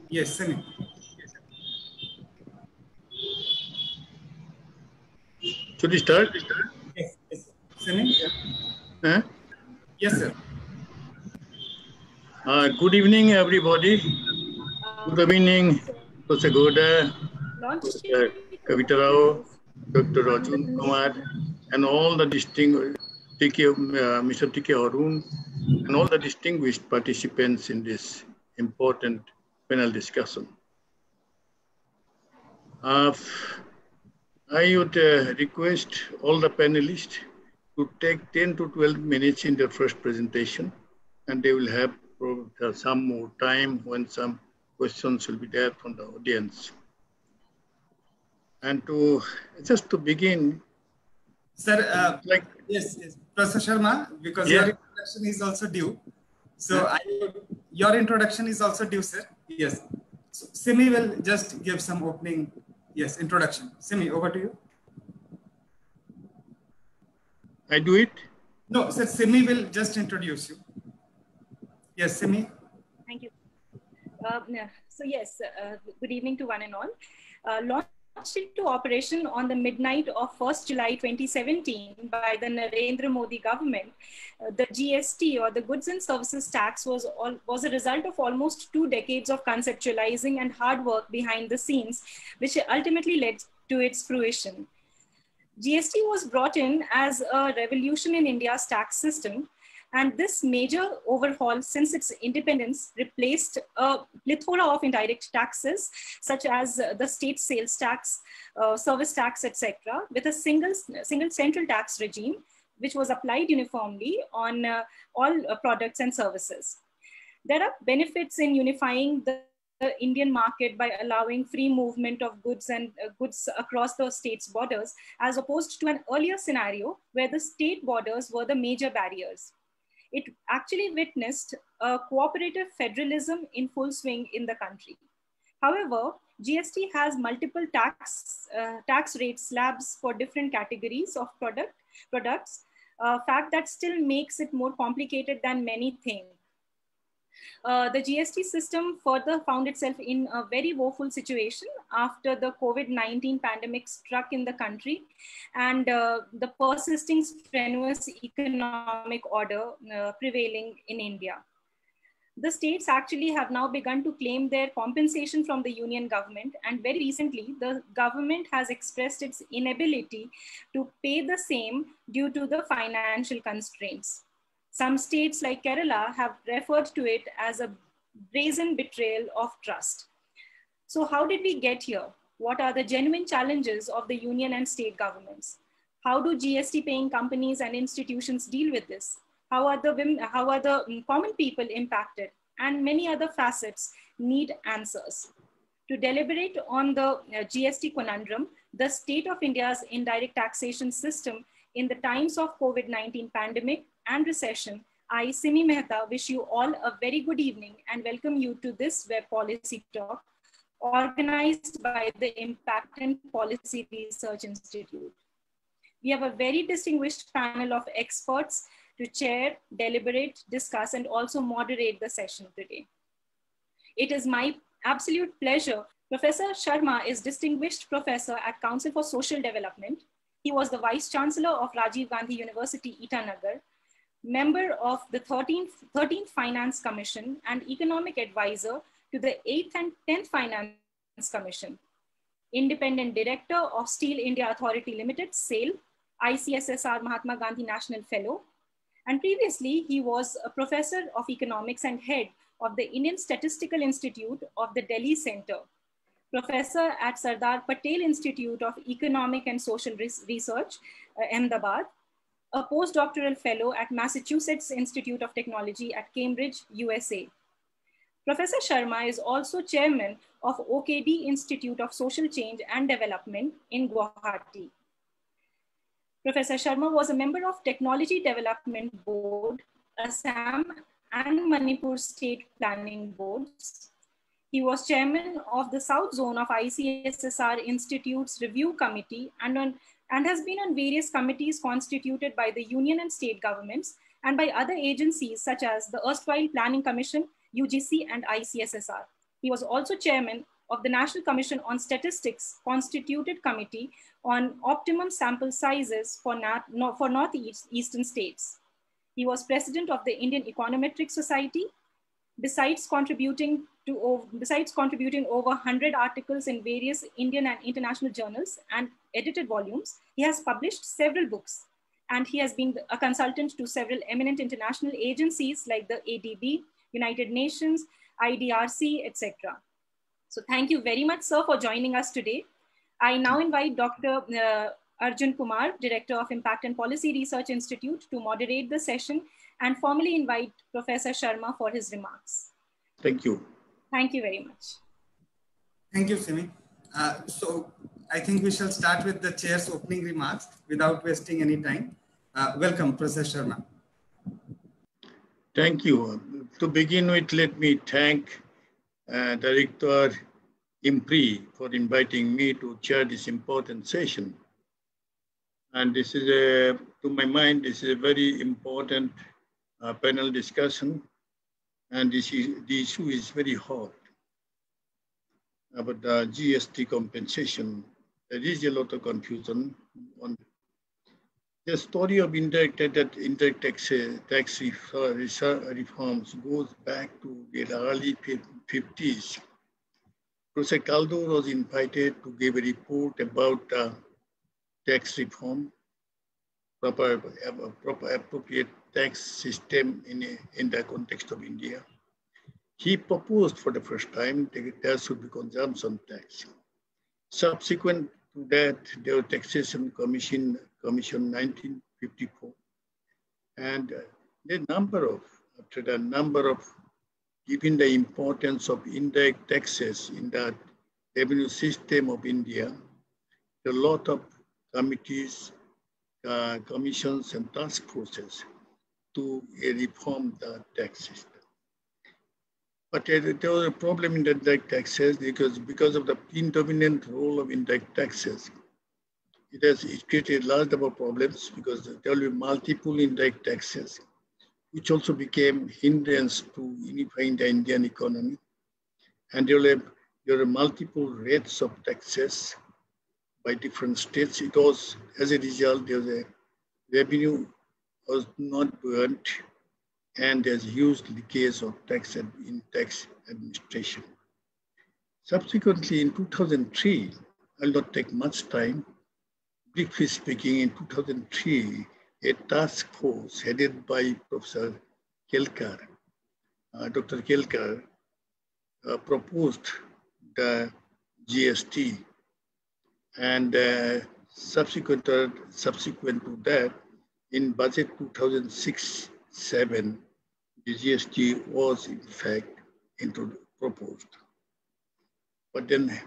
Yes, Simi. Should we start? Yes, yes. Simi? Huh? Yes, sir. Good evening, everybody. Good evening, Professor Goda, Professor Kavita Rao, Dr. Rajun Kumar, and all the distinguished Mr. T.K. Harun, and all the distinguished participants in this important panel discussion. I would request all the panelists to take 10 to 12 minutes in their first presentation, and they will have some more time when some questions will be there from the audience. And just to begin, Sir, yes, Professor Sharma, because your introduction is also due. So your introduction is also due, sir. Yes. So Simi will just give some opening, introduction. Simi, over to you. I do it? No, sir, Simi will just introduce you. Yes, Simi. Thank you. So yes, good evening to one and all. Launched into operation on the midnight of 1st July 2017 by the Narendra Modi government, the GST or the Goods and Services Tax was a result of almost 2 decades of conceptualizing and hard work behind the scenes, which ultimately led to its fruition. GST was brought in as a revolution in India's tax system. And this major overhaul since its independence replaced a plethora of indirect taxes, such as the state sales tax, service tax, etc., with a single central tax regime, which was applied uniformly on all products and services. There are benefits in unifying the Indian market by allowing free movement of goods and goods across the state's borders, as opposed to an earlier scenario where the state borders were the major barriers. It actually witnessed a cooperative federalism in full swing in the country. However, GST has multiple tax rate slabs for different categories of products, a fact that still makes it more complicated than many think. The GST system further found itself in a very woeful situation after the COVID-19 pandemic struck in the country and the persisting strenuous economic order prevailing in India. The states actually have now begun to claim their compensation from the union government, and very recently, the government has expressed its inability to pay the same due to the financial constraints. Some states like Kerala have referred to it as a brazen betrayal of trust. So how did we get here? What are the genuine challenges of the union and state governments? How do GST paying companies and institutions deal with this? How are the common people impacted? And many other facets need answers. To deliberate on the GST conundrum, the state of India's indirect taxation system in the times of COVID-19 pandemic and recession, I, Simi Mehta, wish you all a very good evening and welcome you to this web policy talk organized by the Impact and Policy Research Institute. We have a very distinguished panel of experts to chair, deliberate, discuss, and also moderate the session today. It is my absolute pleasure. Professor Sharma is Distinguished Professor at Council for Social Development. He was the Vice Chancellor of Rajiv Gandhi University, Itanagar, member of the 13th Finance Commission and economic advisor to the 8th and 10th Finance Commission, independent director of Steel India Authority Limited, SAIL, ICSSR Mahatma Gandhi National Fellow, and previously he was a professor of economics and head of the Indian Statistical Institute of the Delhi Center, professor at Sardar Patel Institute of Economic and Social Research, Ahmedabad, a postdoctoral fellow at Massachusetts Institute of Technology at Cambridge, USA. Professor Sharma is also chairman of OKD Institute of Social Change and Development in Guwahati. Professor Sharma was a member of Technology Development Board, Assam and Manipur State Planning Boards. He was chairman of the South Zone of ICSSR Institute's Review Committee and has been on various committees constituted by the union and state governments and by other agencies such as the erstwhile Planning Commission, UGC and ICSSR. He was also chairman of the National Commission on Statistics Constituted Committee on Optimum Sample Sizes for Northeastern states. He was president of the Indian Econometric Society. Besides contributing over 100 articles in various Indian and international journals and edited volumes, he has published several books, and he has been a consultant to several eminent international agencies like the ADB, United Nations, IDRC, etc. So thank you very much, sir, for joining us today. I now invite Dr. Arjun Kumar, Director of Impact and Policy Research Institute, to moderate the session and formally invite Professor Sharma for his remarks. Thank you. Thank you very much. Thank you, Simi. So I think we shall start with the chair's opening remarks without wasting any time. Welcome, Professor Sharma. Thank you. To begin with, let me thank Director IMPRI for inviting me to chair this important session. And this is to my mind, this is a very important panel discussion, and the issue is very hot about the GST compensation. There is a lot of confusion on the story of indirect tax reforms goes back to the early 50s. Professor Kaldor was invited to give a report about tax reform, proper appropriate tax system in the context of India. He proposed for the first time that there should be consumption tax. Subsequent to that, there was Taxation Commission 1954, and after the number of given the importance of indirect taxes in the revenue system of India, a lot of committees, commissions, and task forces to reform the tax system. But there was a problem in the indirect taxes because of the predominant role of indirect taxes. It created a large number of problems because there will be multiple indirect taxes, which also became hindrance to unifying the Indian economy. And there are multiple rates of taxes by different states. It was, as a result, there was a revenue was not buoyant, and there's huge leakage of tax administration. Subsequently, in 2003, I'll not take much time. Briefly speaking, in 2003, a task force headed by Professor Kelkar, Dr. Kelkar, proposed the GST, and subsequent to that, in budget 2006-07, the GST was in fact proposed. But then,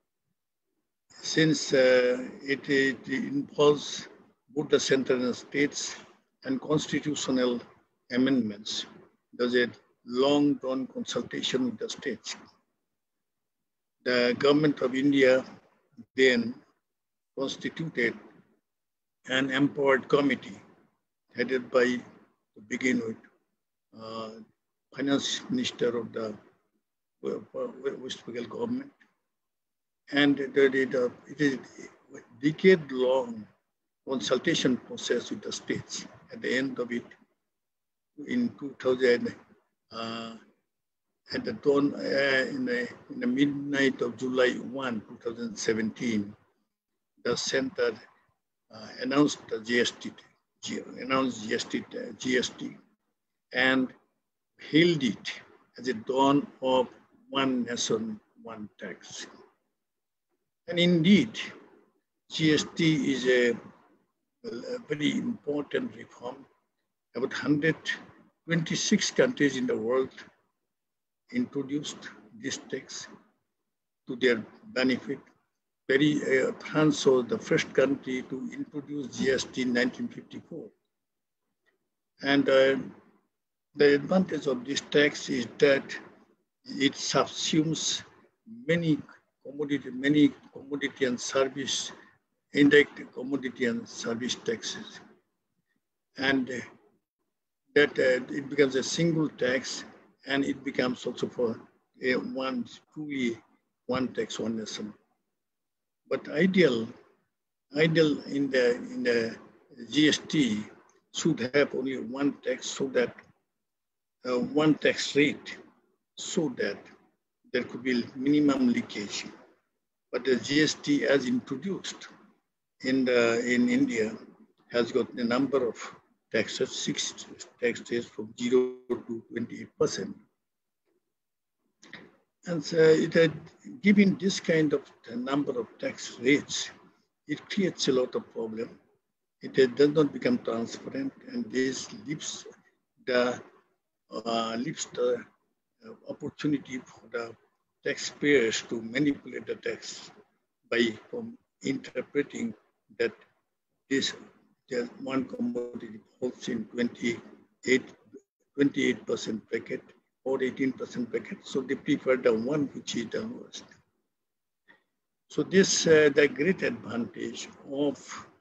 since it involves both the central and states and constitutional amendments, there's a long-drawn consultation with the states. The government of India then constituted an empowered committee headed by, to begin with, finance minister of the West Bengal government. And it is a decade-long consultation process with the states. At the end of it, in 2000, at the dawn, in the midnight of July 1, 2017, the center announced the GST, and hailed it as a dawn of one nation, one tax. And indeed, GST is a very important reform. About 126 countries in the world introduced this tax to their benefit. France was the first country to introduce GST in 1954. And the advantage of this tax is that it subsumes many commodity and service, indirect commodity and service taxes. And that it becomes a single tax, and it becomes also for truly one tax, one nation. But ideal in the GST should have only one tax, so that one tax rate, so that there could be minimum leakage. But the GST as introduced in India has got a number of taxes, 6 taxes from 0 to 28%. And so it had given this kind of number of tax rates, it creates a lot of problem. It does not become transparent, and this leaves the opportunity for the taxpayers to manipulate the tax by interpreting that this one commodity falls in 28% bracket or 18% bracket, so they prefer the one which is the lowest. So this the great advantage of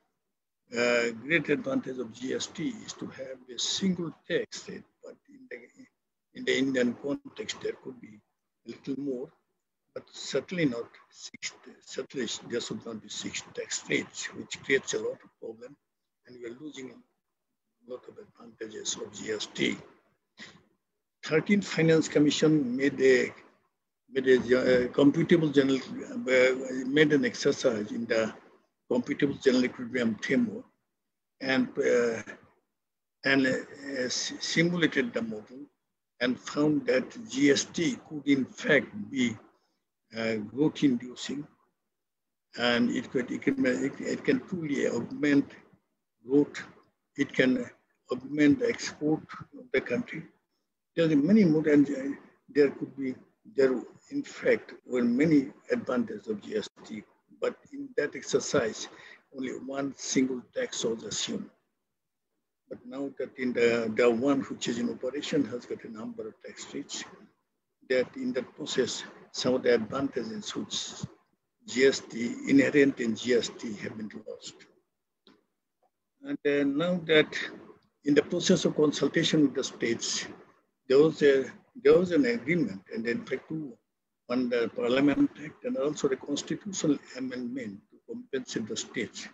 GST is to have a single tax rate, but in the Indian context there could be a little more, but certainly not 6. Certainly there should not be 6 tax rates, which creates a lot of problem, and we are losing a lot of advantages of GST. 13th Finance Commission made an exercise in the computable general equilibrium framework and simulated the model and found that GST could in fact be growth inducing, and it can truly augment growth. It can augment the export of the country. There are many more, and there in fact were many advantages of GST, but in that exercise, only one single tax was assumed. But now that in the one which is in operation has got a number of tax rates, that in that process, some of the advantages which GST, inherent in GST, have been lost. And now that in the process of consultation with the states, there was an agreement, and in fact, on the Parliament Act and also the constitutional amendment to compensate the states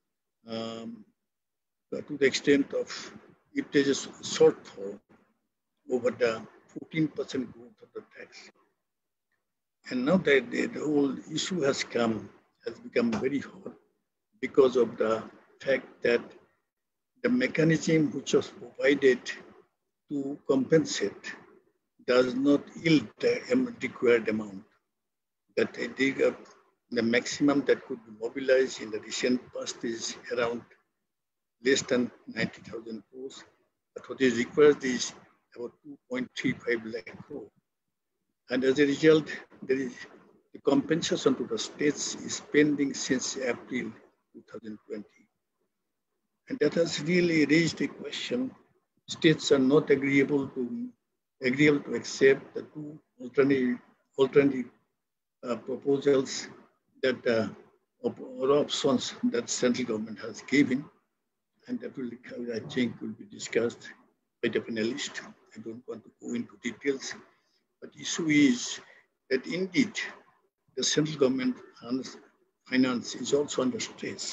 to the extent of if there is a shortfall over the 14% growth of the tax. And now that the whole issue has become very hot because of the fact that the mechanism which was provided to compensate does not yield the required amount. That the maximum that could be mobilized in the recent past is around less than 90,000 crores, but what is required is about 2.35 lakh crore. And as a result, the compensation to the states is pending since April 2020. And that has really raised a question. States are not agreeable to accept the two alternative proposals that or options that central government has given, and that will, I think, will be discussed by the panelists. I don't want to go into details, but the issue is that indeed the central government finance is also under stress.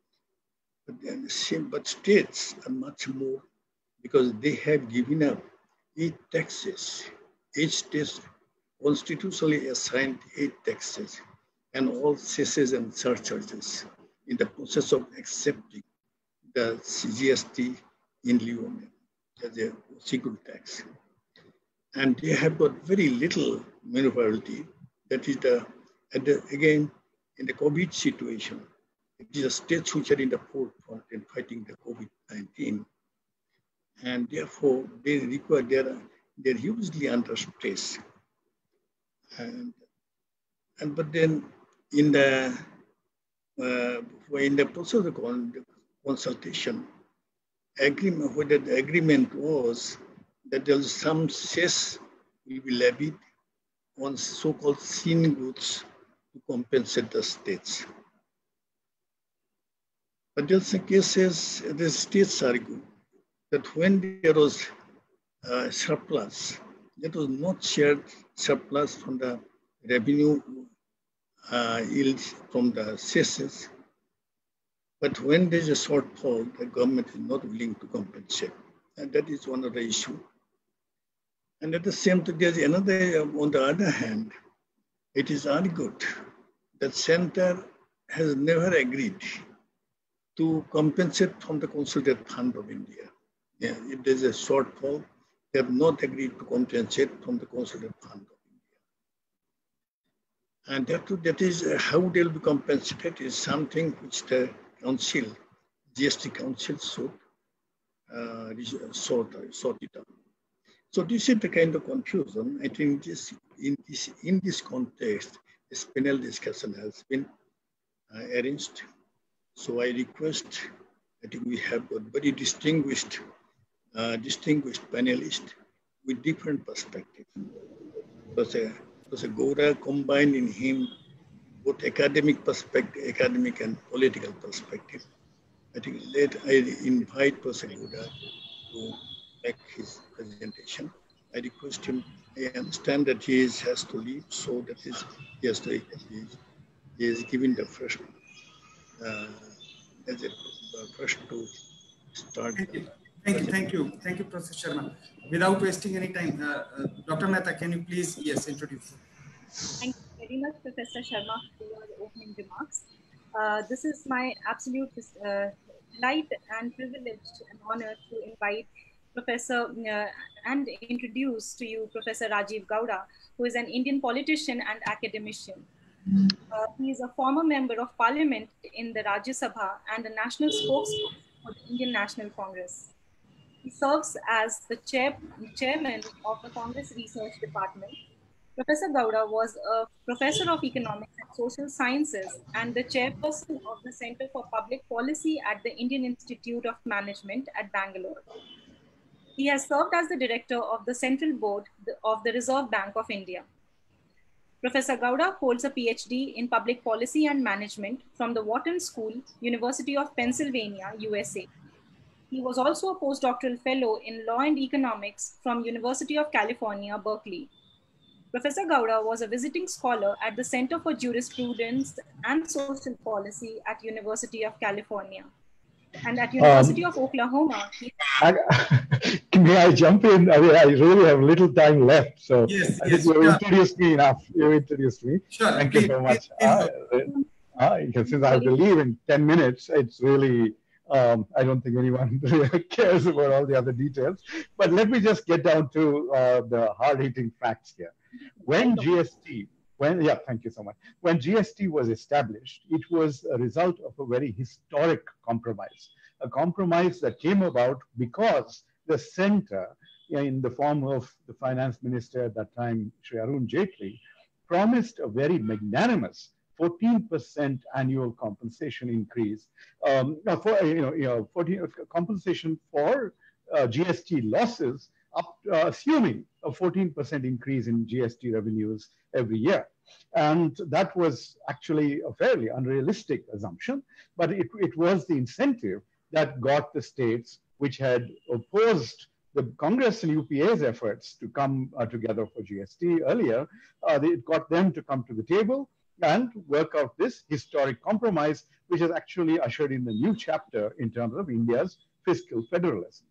But states are much more, because they have given up 8 taxes. Each state constitutionally assigned 8 taxes and all cesses and surcharges in the process of accepting the GST in lieu of as a single tax. And they have got very little maneuverability. That is again, in the COVID situation, it is the states which are in the forefront in fighting the COVID-19. And therefore, they're hugely under stress. But then in the process of the consultation, whether the agreement was that there was some cess will be levied on so-called seen goods to compensate the states. But there's cases the states argue that when there was surplus, that was not shared surplus from the revenue yields from the cesses. But when there's a shortfall, the government is not willing to compensate. And that is one of the issues. And at the same time, there's another, on the other hand, it is argued that center has never agreed to compensate from the Consolidated Fund of India. Yeah, if there's a shortfall, they have not agreed to compensate from the Consolidated Fund of India. And that is how they'll be compensated is something which the council, GST council should sort it out. So this is the kind of confusion. I think in this context, this panel discussion has been arranged. So I request, I think we have got very distinguished panelists with different perspectives. Because Gowda combined in him both academic and political perspective. I think I invite Professor Gowda to make his presentation. I request him, I understand that he has to leave, so that he is given the first, first to start. Thank you, Professor Sharma. Without wasting any time, Dr. Mehta, can you please, introduce? Thank you very much, Professor Sharma, for your opening remarks. This is my absolute delight and privilege and honor to invite Professor and introduce to you Professor Rajiv Gowda, who is an Indian politician and academician. He is a former member of parliament in the Rajya Sabha and a national spokesperson for the Indian National Congress. He serves as the chairman of the Congress Research Department. Professor Gowda was a professor of economics and social sciences and the chairperson of the Center for Public Policy at the Indian Institute of Management at Bangalore. He has served as the director of the Central Board of the Reserve Bank of India. Professor Gowda holds a PhD in Public Policy and Management from the Wharton School, University of Pennsylvania, USA. He was also a postdoctoral fellow in Law and Economics from University of California, Berkeley. Professor Gowda was a visiting scholar at the Center for Jurisprudence and Social Policy at University of California. And at University of Oklahoma, may I jump in? I mean, I really have little time left, so yes, you introduced me enough. You introduced me. Sure. Thank you so much. Since I have to leave in 10 minutes, it's really, I don't think anyone really cares about all the other details. But let me just get down to the hard-hitting facts here. When GST, thank you so much. When GST was established, it was a result of a very historic compromise, a compromise that came about because the center, in the form of the finance minister at that time, Shri Arun Jaitley, promised a very magnanimous 14% annual compensation increase, compensation for GST losses, assuming a 14% increase in GST revenues every year. And that was actually a fairly unrealistic assumption, but it was the incentive that got the states which had opposed the Congress and UPA's efforts to come together for GST earlier. It got them to come to the table and work out this historic compromise, which has actually ushered in the new chapter in terms of India's fiscal federalism.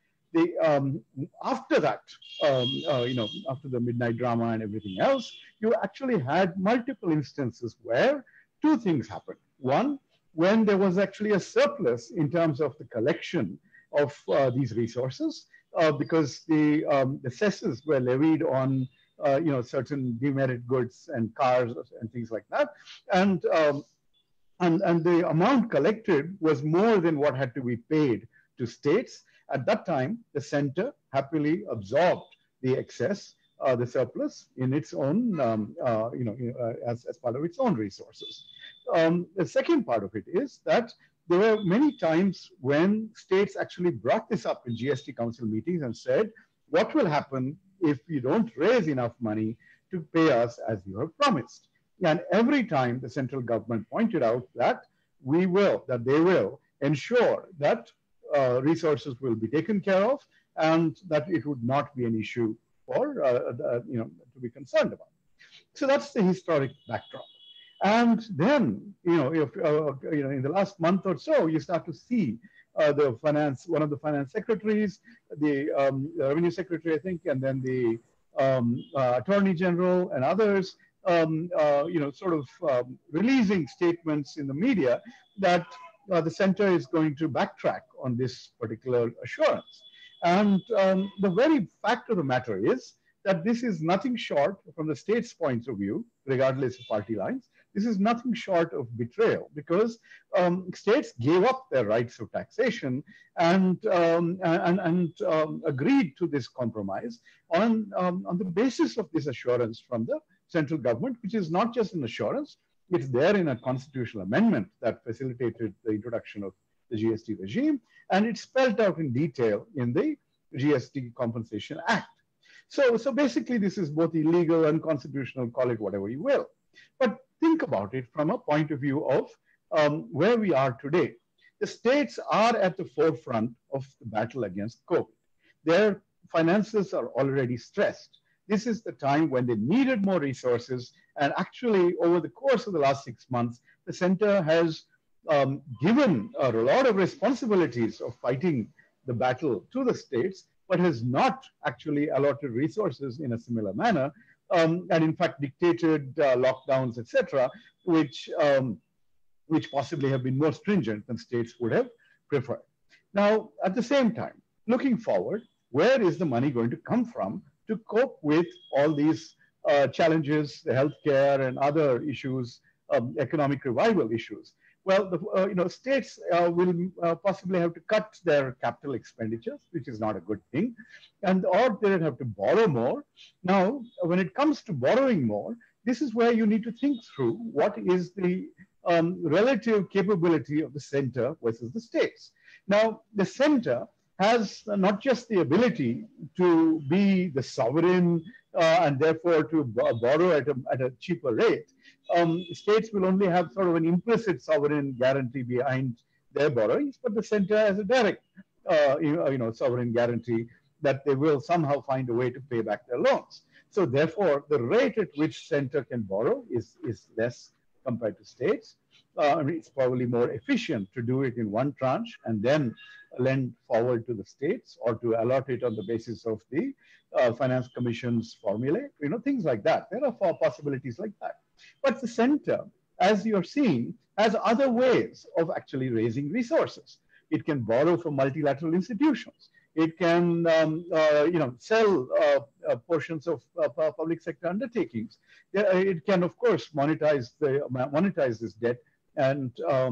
After that, after the midnight drama and everything else, you actually had multiple instances where two things happened. One, when there was actually a surplus in terms of the collection of these resources, because the cesses were levied on certain demerit goods and cars and things like that, and the amount collected was more than what had to be paid to states. At that time, the center happily absorbed the excess, the surplus, in its own, as part of its own resources. The second part of it is that there were many times when states actually brought this up in GST Council meetings and said, what will happen if you don't raise enough money to pay us as you have promised? And every time the central government pointed out that they will ensure that resources will be taken care of and that it would not be an issue for to be concerned about. So that's the historic backdrop. And then, if in the last month or so, you start to see one of the finance secretaries, the revenue secretary, I think, and then the attorney general and others, releasing statements in the media that the center is going to backtrack on this particular assurance. And the very fact of the matter is that this is nothing short, from the state's point of view, regardless of party lines, this is nothing short of betrayal, because states gave up their rights of taxation and agreed to this compromise on the basis of this assurance from the central government, which is not just an assurance, it's there in a constitutional amendment that facilitated the introduction of the GST regime, and it's spelled out in detail in the GST Compensation Act. So basically, this is both illegal, unconstitutional, call it whatever you will. But think about it from a point of view of where we are today. The states are at the forefront of the battle against COVID. Their finances are already stressed. This is the time when they needed more resources. And actually, over the course of the last 6 months, the center has given a lot of responsibilities of fighting the battle to the states, but has not actually allotted resources in a similar manner, and in fact dictated lockdowns, etc., which possibly have been more stringent than states would have preferred. Now, at the same time, looking forward, where is the money going to come from to cope with all these challenges, the healthcare and other issues, economic revival issues? Well, states will possibly have to cut their capital expenditures, which is not a good thing, or they have to borrow more. Now, when it comes to borrowing more, this is where you need to think through what is the relative capability of the center versus the states. Now, the center has not just the ability to be the sovereign and therefore to borrow at a cheaper rate. States will only have sort of an implicit sovereign guarantee behind their borrowings, but the center has a direct, sovereign guarantee that they will somehow find a way to pay back their loans. So therefore, the rate at which center can borrow is less compared to states. It's probably more efficient to do it in one tranche and then lend forward to the states, or to allot it on the basis of the Finance Commission's formulae, things like that. There are possibilities like that. But the center, as you're seeing, has other ways of actually raising resources. It can borrow from multilateral institutions. It can, sell portions of public sector undertakings. It can, of course, monetize this debt, and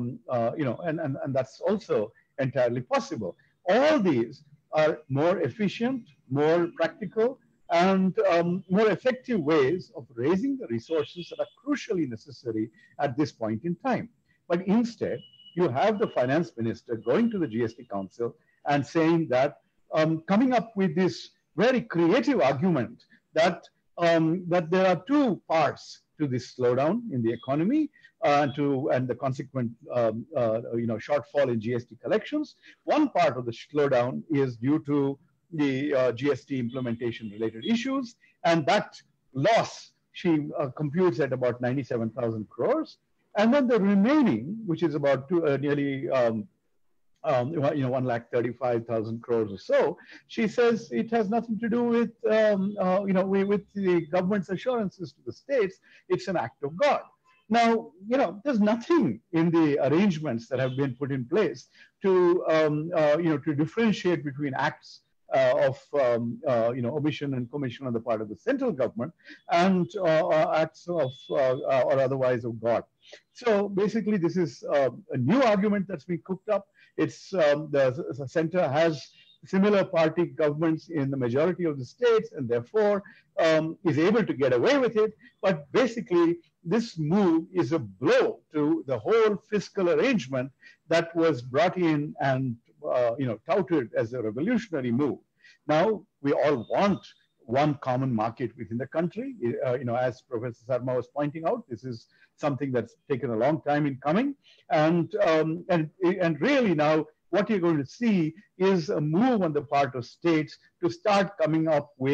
that's also entirely possible. All these are more efficient, more practical, and more effective ways of raising the resources that are crucially necessary at this point in time. But instead, you have the finance minister going to the GST Council and saying that, coming up with this very creative argument that there are two parts to this slowdown in the economy and the consequent shortfall in GST collections. One part of the slowdown is due to the GST implementation related issues, and that loss she computes at about 97,000 crores. And then the remaining, which is about nearly 1,35,000 crores or so, she says it has nothing to do with with the government's assurances to the states. It's an act of God. Now, there's nothing in the arrangements that have been put in place to to differentiate between acts of omission and commission on the part of the central government and acts of or otherwise of God. So basically, this is a new argument that's been cooked up. It's the center has similar party governments in the majority of the states, and therefore is able to get away with it. But basically, this move is a blow to the whole fiscal arrangement that was brought in and touted as a revolutionary move. Now we all want one common market within the country. As Professor Sarma was pointing out, this is something that's taken a long time in coming, and really now what you're going to see is a move on the part of states to start coming up with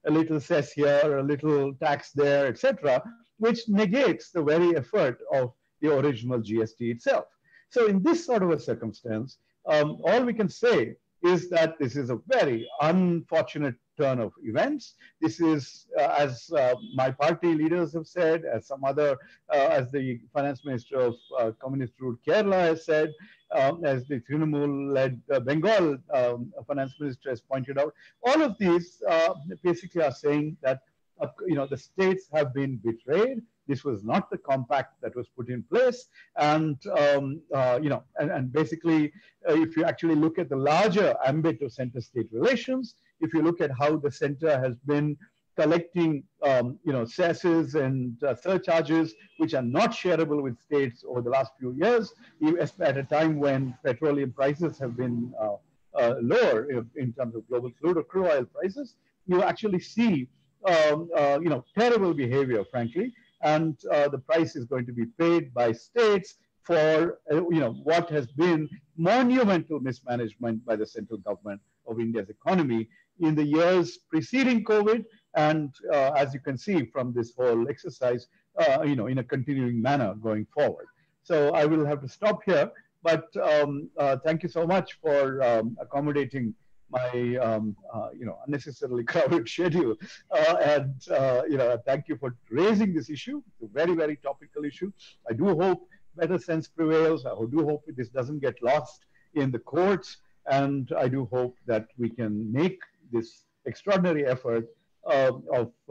a little cess here, a little tax there, etc., which negates the very effort of the original GST itself. So in this sort of a circumstance, all we can say is that this is a very unfortunate turn of events. This is, as my party leaders have said, as some other, as the finance minister of communist-ruled Kerala has said, as the Trinamool-led Bengal finance minister has pointed out, all of these basically are saying that the states have been betrayed. This was not the compact that was put in place, and and basically, if you actually look at the larger ambit of center-state relations, if you look at how the center has been collecting, cesses and surcharges which are not shareable with states over the last few years, at a time when petroleum prices have been lower in terms of global crude oil prices, you actually see, terrible behavior, frankly. And the price is going to be paid by states for what has been monumental mismanagement by the central government of India's economy in the years preceding COVID, and as you can see from this whole exercise, in a continuing manner going forward. So I will have to stop here, but thank you so much for accommodating my unnecessarily crowded schedule, and thank you for raising this issue. It's a very, very topical issue. I do hope better sense prevails. I do hope this doesn't get lost in the courts, and I do hope that we can make this extraordinary effort of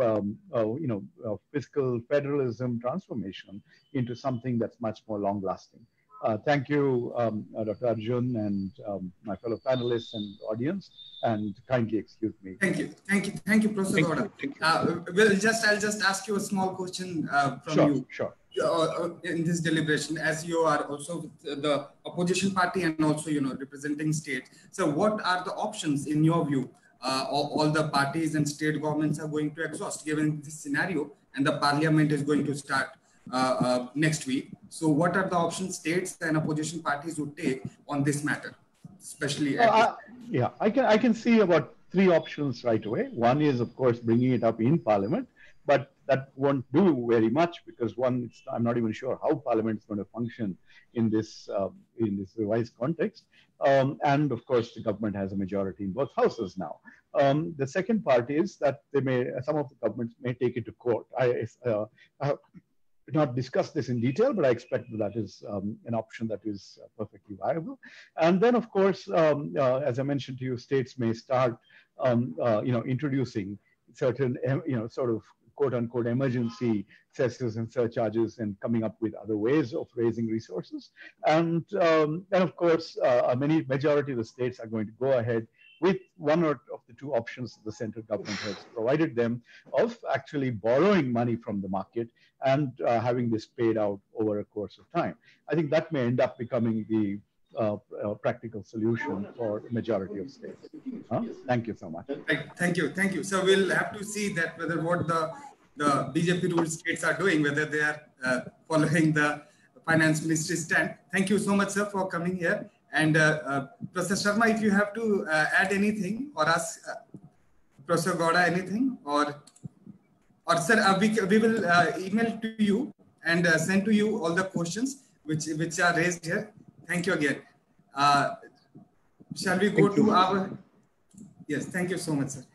fiscal federalism transformation into something that's much more long-lasting. Thank you, Dr. Arjun, and my fellow panelists and audience, and kindly excuse me. Thank you, Professor Gowda. I'll just ask you a small question from you. Sure. In this deliberation, as you are also the opposition party and also representing states. So, what are the options in your view? All the parties and state governments are going to exhaust given this scenario, and the parliament is going to start next week. So what are the options states and opposition parties would take on this matter, especially? I can see about 3 options right away. One is, of course, bringing it up in Parliament, but that won't do very much because I'm not even sure how Parliament is going to function in this revised context. And of course, the government has a majority in both houses now. The second part is that some of the governments may take it to court. I have not discussed this in detail, but I expect that is an option that is perfectly viable. And then, of course, as I mentioned to you, states may start, introducing certain, sort of quote-unquote emergency cesses and surcharges and coming up with other ways of raising resources. And of course, a majority of the states are going to go ahead with one of the 2 options that the central government has provided them of actually borrowing money from the market and having this paid out over a course of time. I think that may end up becoming the practical solution for the majority of states. Thank you so much. Thank you. So we'll have to see that whether what the BJP ruled states are doing, whether they are following the finance ministry's stand. Thank you so much, sir, for coming here. And Professor Sharma, if you have to add anything or ask Professor Gowda anything, or sir, we will email to you and send to you all the questions which are raised here. Thank you again. Shall we go to our? Yes, thank you so much, sir.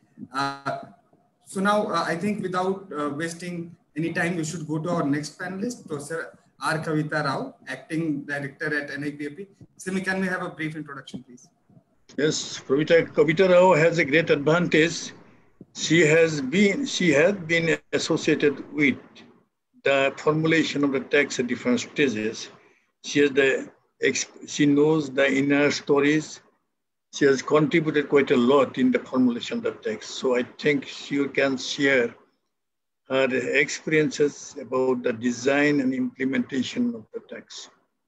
So now I think without wasting any time, we should go to our next panelist, Professor R. Kavita Rao, Acting Director at NIPFP. Simi, can we have a brief introduction, please? Yes, Professor Kavita Rao has a great advantage. She has been associated with the formulation of the text at different stages. She knows the inner stories. She has contributed quite a lot in the formulation of the text. So I think she can share her experiences about the design and implementation of the text.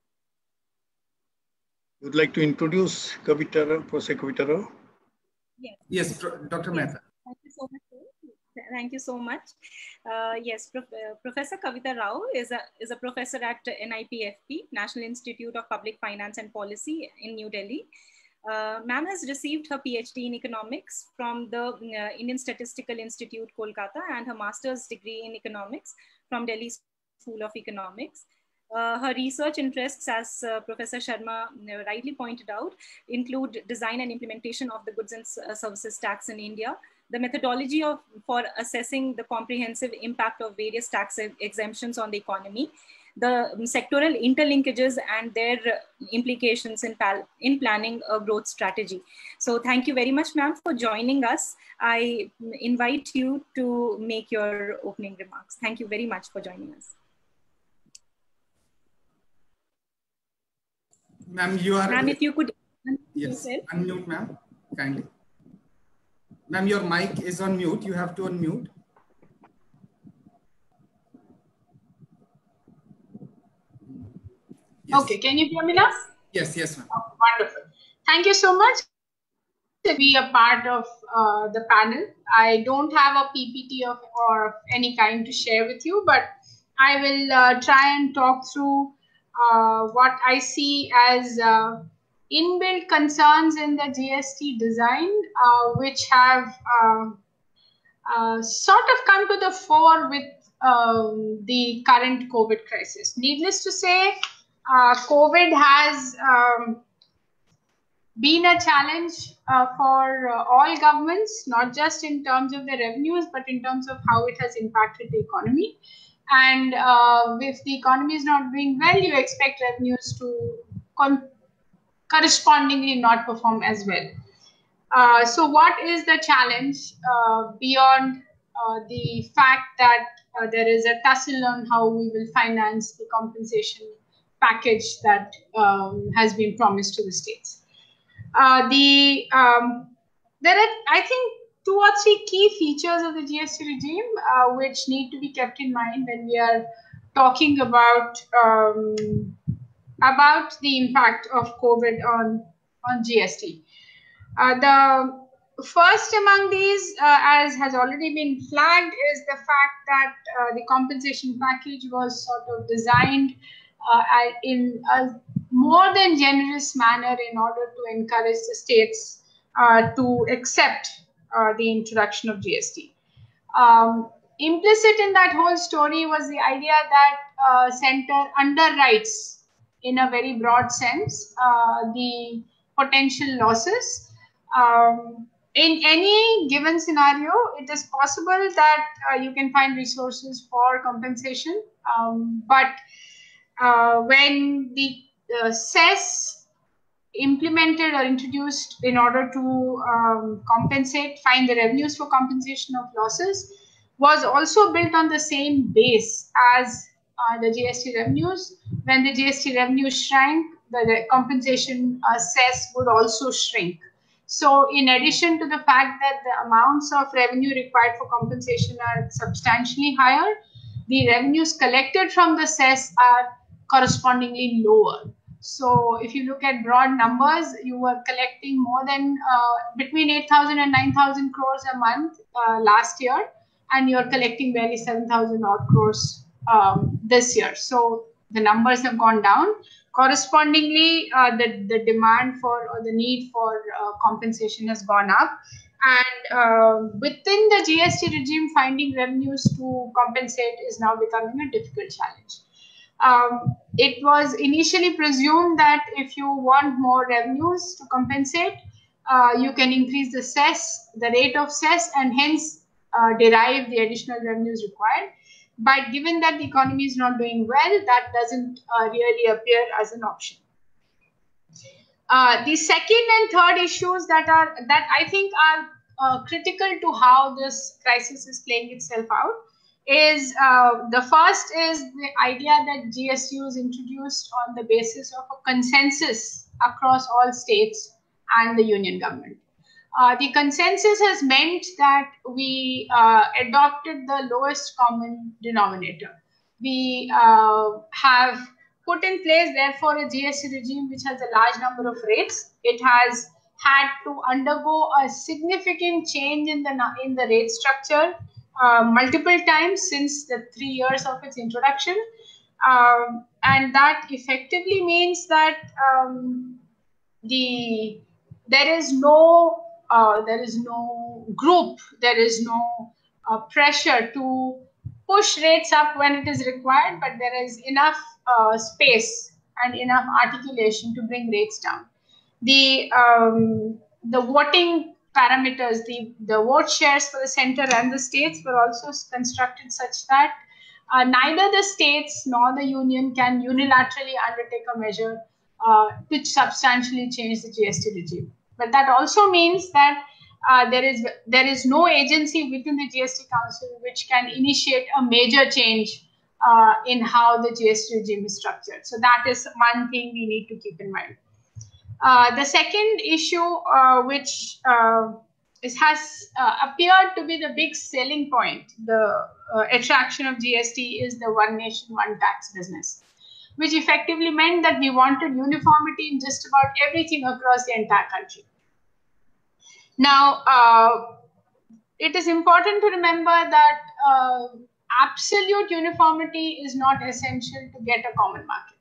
Would like to introduce Professor Kavita Rao? Yes, Dr. Mehta. Thank you so much. Thank you so much. Yes, Professor Kavita Rao is a professor at NIPFP, National Institute of Public Finance and Policy in New Delhi. Ma'am has received her PhD in economics from the Indian Statistical Institute, Kolkata, and her master's degree in economics from Delhi School of Economics. Her research interests, as Professor Sharma rightly pointed out, include design and implementation of the goods and services tax in India, the methodology for assessing the comprehensive impact of various tax exemptions on the economy, the sectoral interlinkages and their implications in planning a growth strategy. So thank you very much, ma'am, for joining us. I invite you to make your opening remarks. Thank you very much for joining us. Ma'am, you are... Ma'am, if you could... Yes, unmute, ma'am, kindly. Ma'am, your mic is on mute. You have to unmute. Yes. Okay, can you hear me now? Yes, yes, ma'am. Oh, wonderful. Thank you so much to be a part of the panel. I don't have a PPT of any kind to share with you, but I will try and talk through what I see as inbuilt concerns in the GST design, which have sort of come to the fore with the current COVID crisis. Needless to say, COVID has been a challenge for all governments, not just in terms of the revenues, but in terms of how it has impacted the economy. And if the economy is not doing well, you expect revenues to correspondingly not perform as well. So what is the challenge beyond the fact that there is a tussle on how we will finance the compensation package that has been promised to the states? There are, I think, 2 or 3 key features of the GST regime which need to be kept in mind when we are talking about the impact of COVID on GST. The first among these, as has already been flagged, is the fact that the compensation package was sort of designed in a more than generous manner in order to encourage the states to accept the introduction of GST. Implicit in that whole story was the idea that center underwrites, in a very broad sense, the potential losses. In any given scenario, it is possible that you can find resources for compensation, but when the cess implemented or introduced in order to find the revenues for compensation of losses, was also built on the same base as the GST revenues. When the GST revenues shrank, the compensation cess would also shrink. So in addition to the fact that the amounts of revenue required for compensation are substantially higher, the revenues collected from the cess are correspondingly lower. So if you look at broad numbers, you were collecting more than between 8,000 and 9,000 crores a month last year, and you're collecting barely 7,000 odd crores this year. So the numbers have gone down. Correspondingly, the demand for, or the need for compensation has gone up. And within the GST regime, finding revenues to compensate is now becoming a difficult challenge. It was initially presumed that if you want more revenues to compensate, you can increase the cess, the rate of cess, and hence derive the additional revenues required. But given that the economy is not doing well, that doesn't really appear as an option. The second and third issues that I think are critical to how this crisis is playing itself out is the first is the idea that GST is introduced on the basis of a consensus across all states and the union government. The consensus has meant that we adopted the lowest common denominator. We have put in place, therefore, a GST regime which has a large number of rates. It has had to undergo a significant change in the rate structure multiple times since the 3 years of its introduction. And that effectively means that the there is no group, there is no pressure to push rates up when it is required, but there is enough space and enough articulation to bring rates down. The voting parameters, the vote shares for the center and the states were also constructed such that neither the states nor the union can unilaterally undertake a measure to substantially change the GST regime. But that also means that there is no agency within the GST Council which can initiate a major change in how the GST regime is structured. So that is one thing we need to keep in mind. The second issue, which has appeared to be the big selling point, the attraction of GST, is the one nation, one tax business, which effectively meant that we wanted uniformity in just about everything across the entire country. Now, it is important to remember that absolute uniformity is not essential to get a common market.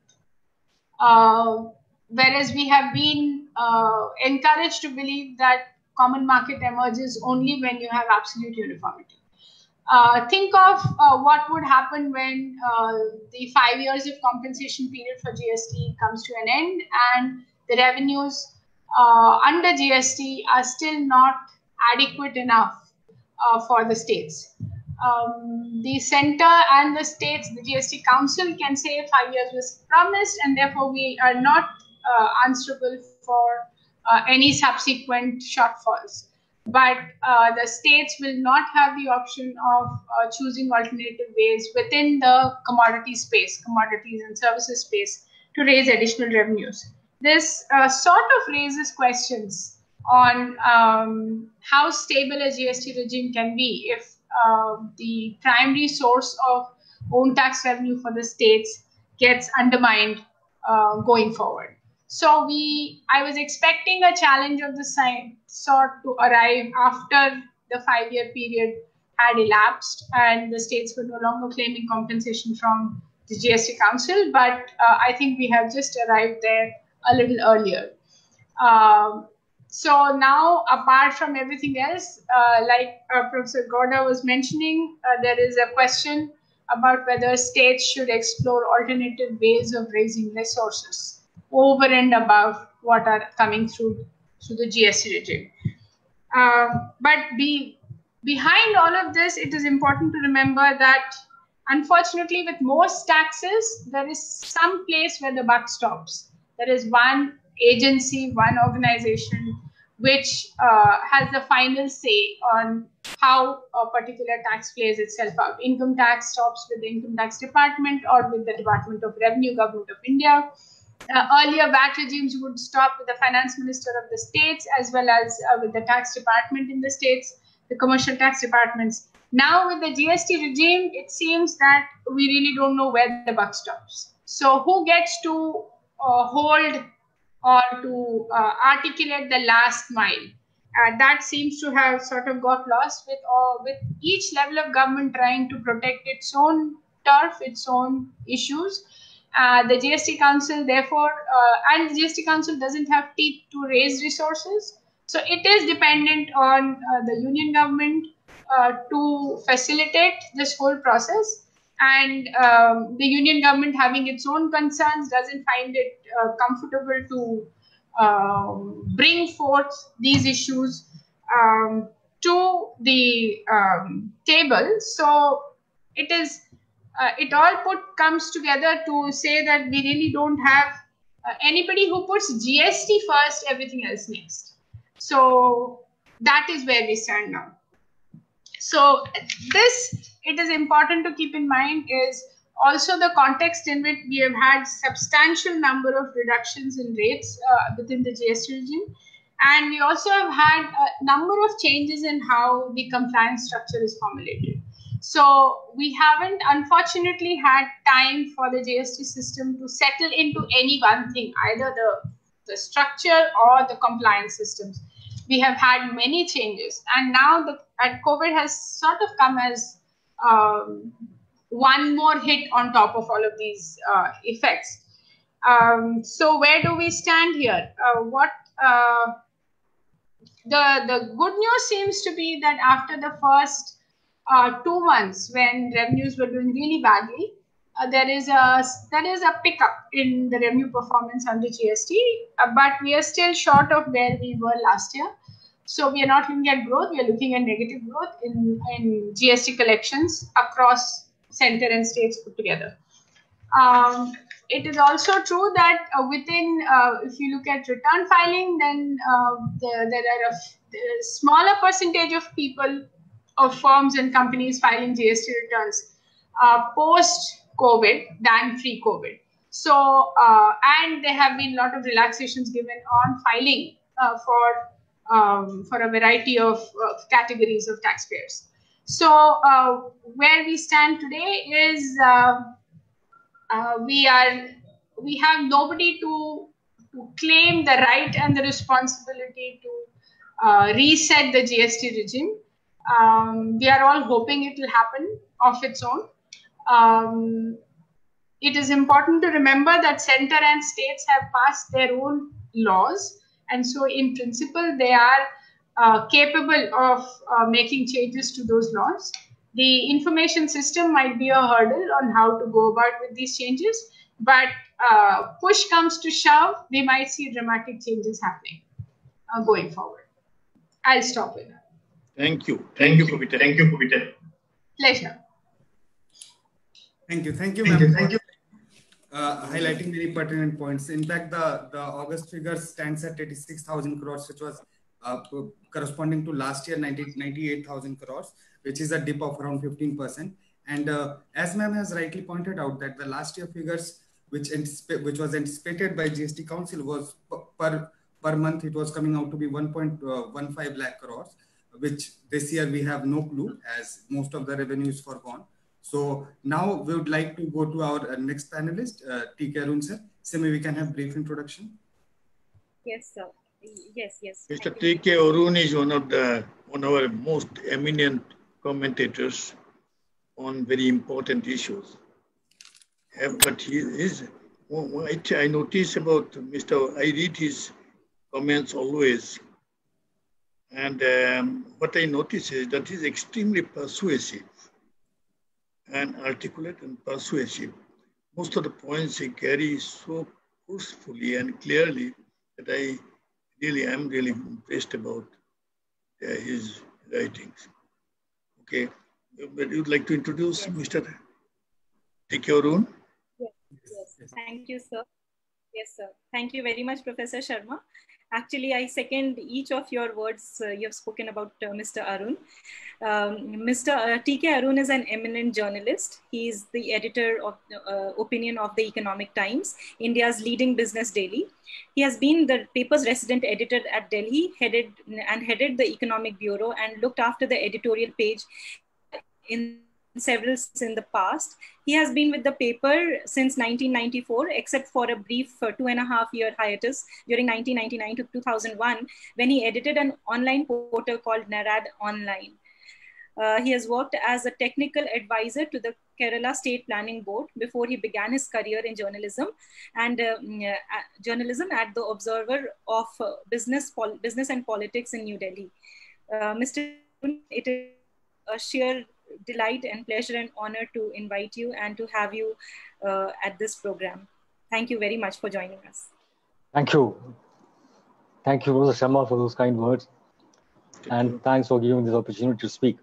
Whereas we have been encouraged to believe that common market emerges only when you have absolute uniformity. Think of what would happen when the 5 years of compensation period for GST comes to an end and the revenues under GST are still not adequate enough for the states. The center and the states, the GST Council can say 5 years was promised and therefore we are not answerable for any subsequent shortfalls. But the states will not have the option of choosing alternative ways within the commodity space, commodities and services space, to raise additional revenues. This sort of raises questions on how stable a GST regime can be if the primary source of own tax revenue for the states gets undermined going forward. So I was expecting a challenge of the sort to arrive after the 5-year period had elapsed and the states were no longer claiming compensation from the GST Council, but I think we have just arrived there a little earlier. So now, apart from everything else, like Professor Gowda was mentioning, there is a question about whether states should explore alternative ways of raising resources over and above what are coming through the GST regime. But behind all of this, it is important to remember that, unfortunately, with most taxes, there is some place where the buck stops. There is one agency, one organization which has the final say on how a particular tax plays itself out. Income tax stops with the Income Tax Department or with the Department of Revenue, Government of India. Earlier VAT regimes would stop with the Finance Minister of the states as well as with the Tax Department in the states, the commercial tax departments. Now with the GST regime, it seems that we really don't know where the buck stops. So who gets to hold or to articulate the last mile? That seems to have sort of got lost with each level of government trying to protect its own turf, its own issues. The GST Council, therefore, and the GST Council doesn't have teeth to raise resources. So it is dependent on the union government to facilitate this whole process. And the union government, having its own concerns, doesn't find it comfortable to bring forth these issues to the table. So it is. It all comes together to say that we really don't have anybody who puts GST first, everything else next. So that is where we stand now. So it is important to keep in mind is also the context in which we have had substantial number of reductions in rates within the GST regime. And we also have had a number of changes in how the compliance structure is formulated. So we haven't, unfortunately, had time for the GST system to settle into any one thing, either the structure or the compliance systems. We have had many changes. And now COVID has sort of come as one more hit on top of all of these effects. So where do we stand here? the good news seems to be that after the first 2 months when revenues were doing really badly, there is a pickup in the revenue performance under GST, but we are still short of where we were last year. So we are not looking at growth, we are looking at negative growth in GST collections across center and states put together. It is also true that within, if you look at return filing, then there are a smaller percentage of people, of firms and companies filing GST returns post-COVID than pre-COVID. So, and there have been a lot of relaxations given on filing for a variety of categories of taxpayers. So, where we stand today is we have nobody to claim the right and the responsibility to reset the GST regime. We are all hoping it will happen of its own. It is important to remember that center and states have passed their own laws, and so in principle they are capable of making changes to those laws. The information system might be a hurdle on how to go about with these changes, but push comes to shove, we might see dramatic changes happening going forward. I'll stop with that. Thank you. Thank you, Kavita. Thank you, Kavita. Pleasure. Thank you. Thank you, ma'am. Thank you. Highlighting very pertinent points. In fact, the August figure stands at 86,000 crores, which was corresponding to last year 98,000 crores, which is a dip of around 15%. And as ma'am has rightly pointed out, that the last year figures, which was anticipated by GST Council, was per month it was coming out to be 1.15 lakh crores, which this year we have no clue, as most of the revenue is forgone. So now we would like to go to our next panelist, T.K. Arun sir. So maybe we can have brief introduction. Yes, sir. Yes. Mr. T.K. Arun is one of our most eminent commentators on very important issues. But I notice about Mr. I read his comments always. And what I notice is that he's extremely persuasive and articulate and persuasive. Most of the points he carries so forcefully and clearly that I am really impressed about his writings. Okay, but you'd like to introduce Mr. T.K. Arun? Yes. Thank you, sir. Yes, sir. Thank you very much, Professor Sharma. Actually, I second each of your words you have spoken about Mr. Arun. Mr. T.K. Arun is an eminent journalist. He is the editor of Opinion of the Economic Times, India's leading business daily. He has been the paper's resident editor at Delhi, headed the Economic Bureau, and looked after the editorial page in several in the past. He has been with the paper since 1994, except for a brief 2.5-year hiatus during 1999 to 2001, when he edited an online portal called Narad Online. He has worked as a technical advisor to the Kerala State Planning Board before he began his career in journalism and journalism at the Observer of Business and Politics in New Delhi. Mr. It is a sheer delight and pleasure and honor to invite you and to have you at this program. Thank you very much for joining us. Thank you. Thank you, Professor Sharma, for those kind words. And thanks for giving this opportunity to speak.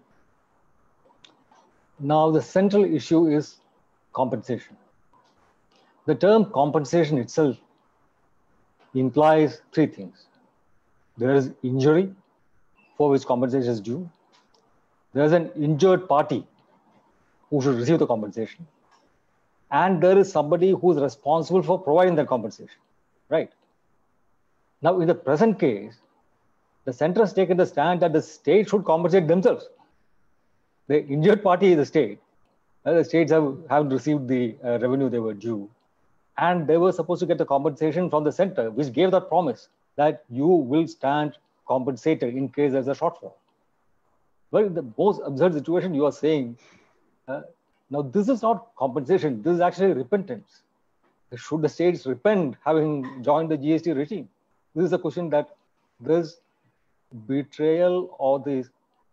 Now, the central issue is compensation. The term compensation itself implies three things. There is injury for which compensation is due. There is an injured party who should receive the compensation. And there is somebody who is responsible for providing the compensation, right? Now, in the present case, the center has taken the stand that the state should compensate themselves. The injured party is the state. The states haven't received the revenue they were due. And they were supposed to get the compensation from the center, which gave that promise that you will stand compensated in case there's a shortfall. Well, in the most absurd situation you are saying, now this is not compensation, this is actually repentance. Should the states repent having joined the GST regime? This is a question that there's betrayal or the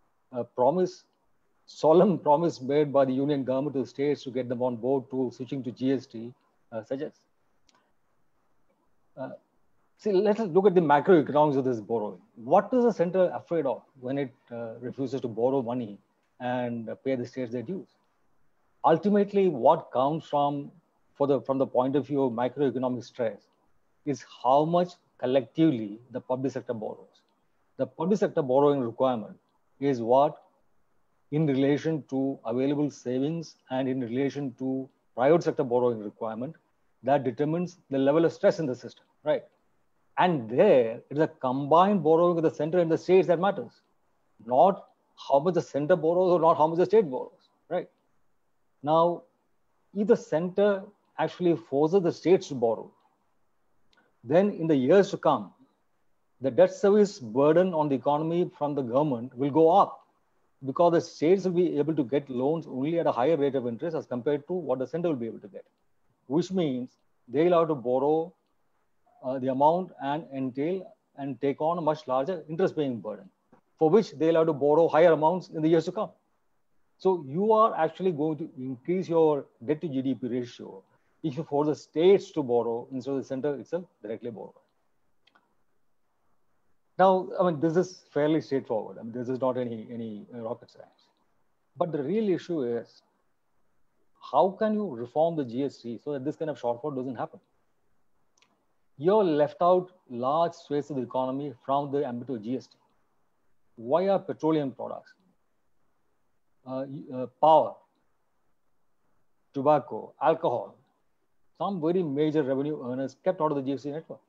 solemn promise made by the union government to the states to get them on board to switching to GST suggests. See, let's look at the macroeconomics of this borrowing. What is the center afraid of when it refuses to borrow money and pay the states their dues? Ultimately, what counts from the point of view of macroeconomic stress is how much collectively the public sector borrows. The public sector borrowing requirement is what, in relation to available savings and in relation to private sector borrowing requirement, that determines the level of stress in the system, right? And there, it is a combined borrowing of the center and the states that matters, not how much the center borrows or not how much the state borrows, right? Now, if the center actually forces the states to borrow, then in the years to come, the debt service burden on the economy from the government will go up because the states will be able to get loans only at a higher rate of interest as compared to what the center will be able to get, which means they'll have to borrow the amount and entail and take on a much larger interest-paying burden, for which they'll have to borrow higher amounts in the years to come. So you are actually going to increase your debt to GDP ratio if you force the states to borrow instead of the center itself directly borrow. Now, I mean, this is fairly straightforward. I mean, this is not any rocket science. But the real issue is, how can you reform the GST so that this kind of shortfall doesn't happen? You're left out large swathes of the economy from the ambit of GST. Why are petroleum products, power, tobacco, alcohol, some very major revenue earners kept out of the GST network?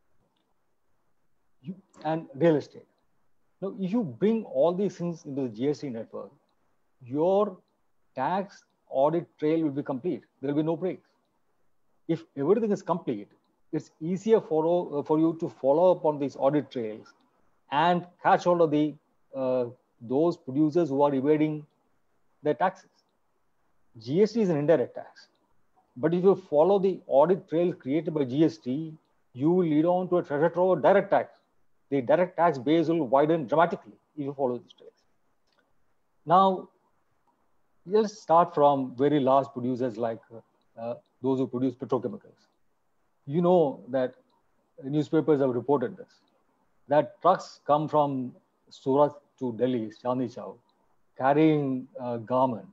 And real estate. Now, if you bring all these things into the GST network, your tax audit trail will be complete. There will be no breaks. If everything is complete, it's easier for you to follow up on these audit trails and catch hold of the those producers who are evading their taxes. GST is an indirect tax, but if you follow the audit trail created by GST, you will lead on to a treasure trove of direct tax. The direct tax base will widen dramatically if you follow these trails. Now, let's start from very large producers like those who produce petrochemicals. You know that newspapers have reported this, that trucks come from Surat to Delhi, Chandni Chowk, carrying garments.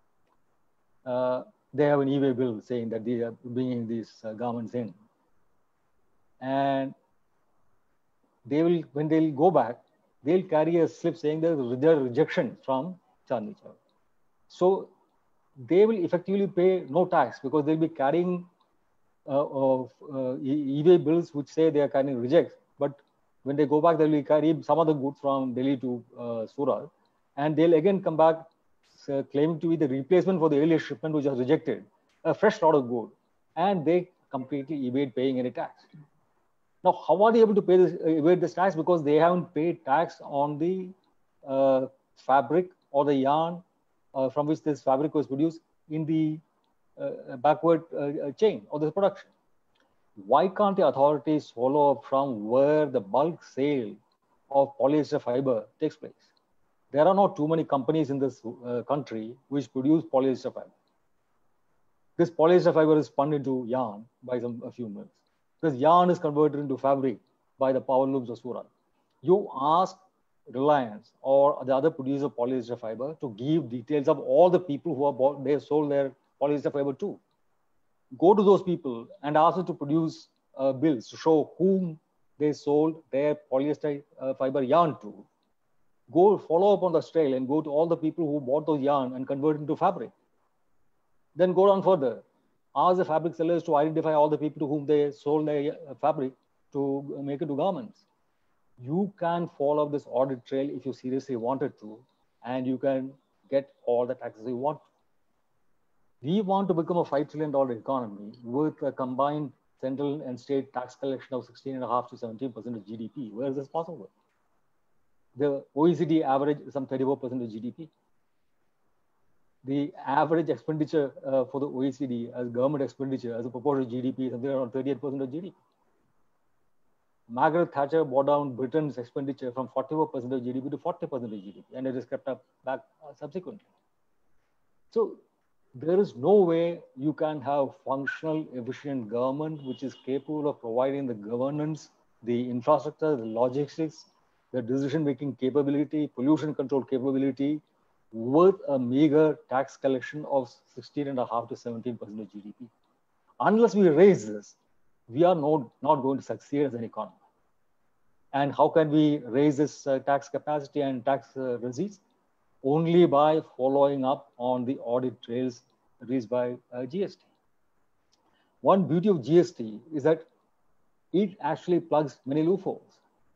They have an e-way bill saying that they are bringing these garments in. And they will, when they'll go back, they'll carry a slip saying that there are rejections from Chandni Chowk. So they will effectively pay no tax because they'll be carrying e-way bills which say they are carrying rejects. But when they go back, they'll be carrying some other goods from Delhi to Surat, and they'll again come back claiming to be the replacement for the earlier shipment which was rejected, a fresh lot of good, and they completely evade paying any tax. Now, how are they able to pay this, evade this tax? Because they haven't paid tax on the fabric or the yarn from which this fabric was produced in the backward chain of this production. Why can't the authorities follow up from where the bulk sale of polyester fiber takes place? There are not too many companies in this country which produce polyester fiber. This polyester fiber is spun into yarn by a few mills. This yarn is converted into fabric by the power looms of Surat. You ask Reliance or the other producer of polyester fiber to give details of all the people who are they sold their polyester fiber to. Go to those people and ask them to produce bills to show whom they sold their polyester fiber yarn to. Go follow up on the trail and go to all the people who bought those yarn and convert it into fabric. Then go down further. Ask the fabric sellers to identify all the people to whom they sold their fabric to make it to garments. You can follow up this audit trail if you seriously wanted to, and you can get all the taxes you want. We want to become a $5 trillion economy with a combined central and state tax collection of 16.5 to 17% of GDP. Where is this possible? The OECD average is some 34% of GDP. The average expenditure for the OECD as government expenditure as a proportion of GDP is something around 38% of GDP. Margaret Thatcher brought down Britain's expenditure from 44% of GDP to 40% of GDP, and it is kept up back subsequently. So there is no way you can have functional, efficient government which is capable of providing the governance, the infrastructure, the logistics, the decision-making capability, pollution control capability, with a meager tax collection of 16.5 to 17% of GDP. Unless we raise this, we are not going to succeed as an economy. And how can we raise this tax capacity and tax receipts? Only by following up on the audit trails released by GST. One beauty of GST is that it actually plugs many loopholes.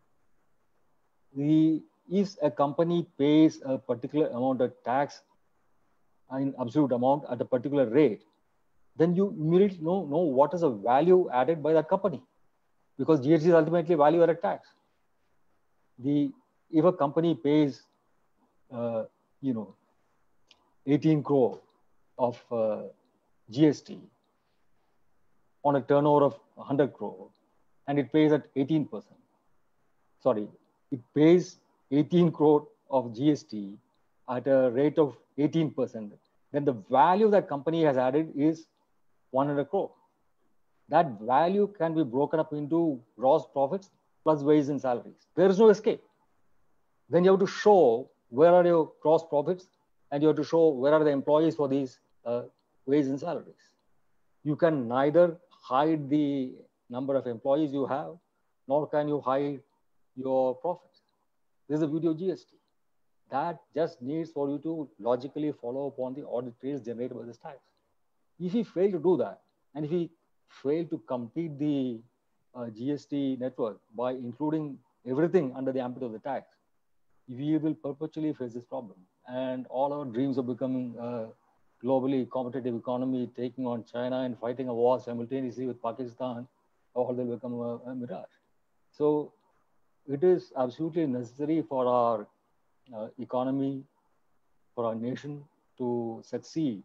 If a company pays a particular amount of tax in absolute amount at a particular rate, then you immediately know what is the value added by that company, because GST is ultimately value added tax. If a company pays 18 crore of GST on a turnover of 100 crore, and it pays at 18%. Sorry, it pays 18 crore of GST at a rate of 18%. Then the value that company has added is 100 crore. That value can be broken up into gross profits plus wages and salaries. There is no escape. Then you have to show where are your gross profits, and you have to show where are the employees for these wages and salaries. You can neither hide the number of employees you have, nor can you hide your profits. This is the beauty of GST. That just needs for you to logically follow upon the audit trails generated by this tax. If we fail to do that, and if we fail to complete the GST network by including everything under the ambit of the tax, we will perpetually face this problem. And all our dreams of becoming a globally competitive economy, taking on China and fighting a war simultaneously with Pakistan, all will become a mirage. So it is absolutely necessary for our economy, for our nation to succeed,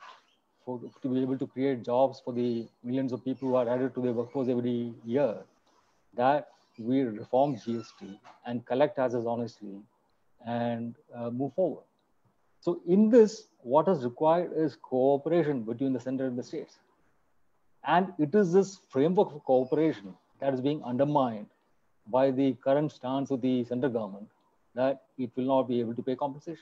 to be able to create jobs for the millions of people who are added to the workforce every year, that we reform GST and collect taxes honestly and move forward. So in this, what is required is cooperation between the center and the states. And it is this framework of cooperation that is being undermined by the current stance of the central government, that it will not be able to pay compensation.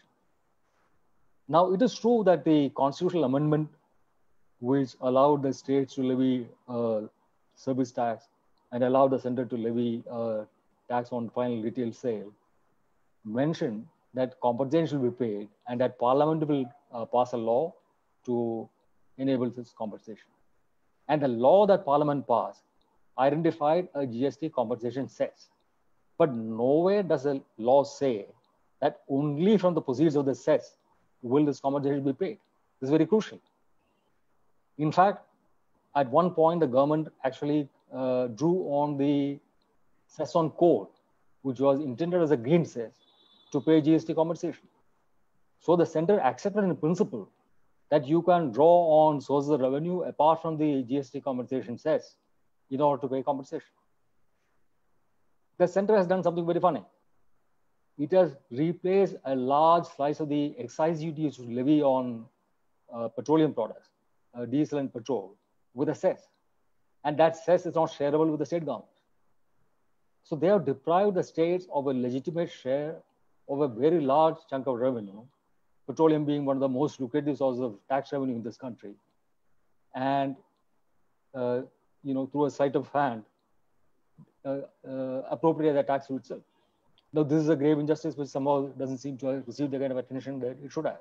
Now, it is true that the constitutional amendment which allowed the states to levy service tax and allowed the center to levy tax on final retail sale mentioned that compensation should be paid, and that Parliament will pass a law to enable this compensation. And the law that Parliament passed identified a GST compensation cess. But nowhere does the law say that only from the proceeds of the cess will this compensation be paid. This is very crucial. In fact, at one point, the government actually drew on the cess on coal, which was intended as a green cess, to pay GST compensation. So the center accepted in principle that you can draw on sources of revenue apart from the GST compensation cess in order to pay compensation. The center has done something very funny. It has replaced a large slice of the excise duty used to levy on petroleum products, diesel and petrol, with a cess. And that cess is not shareable with the state government. So they have deprived the states of a legitimate share of a very large chunk of revenue, petroleum being one of the most lucrative sources of tax revenue in this country. And through a sleight of hand, appropriate the tax to itself. Now, this is a grave injustice which somehow doesn't seem to have received the kind of attention that it should have.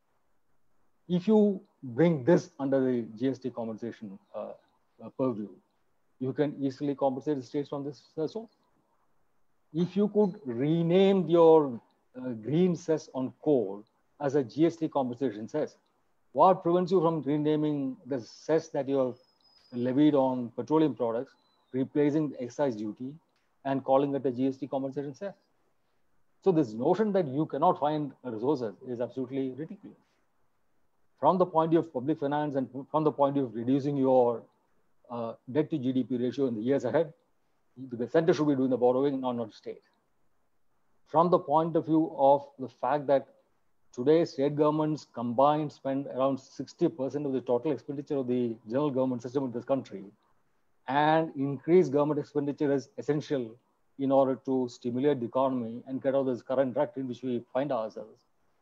If you bring this under the GST compensation purview, you can easily compensate the states from this source. If you could rename your green cess on coal as a GST compensation cess, what prevents you from renaming the cess that you have levied on petroleum products, replacing the excise duty and calling it a GST compensation cess? So this notion that you cannot find resources is absolutely ridiculous. From the point of public finance and from the point of reducing your debt to GDP ratio in the years ahead, The center should be doing the borrowing, not the state. From the point of view of the fact that today state governments combined spend around 60% of the total expenditure of the general government system in this country, and increased government expenditure is essential in order to stimulate the economy and get out of this current rut in which we find ourselves.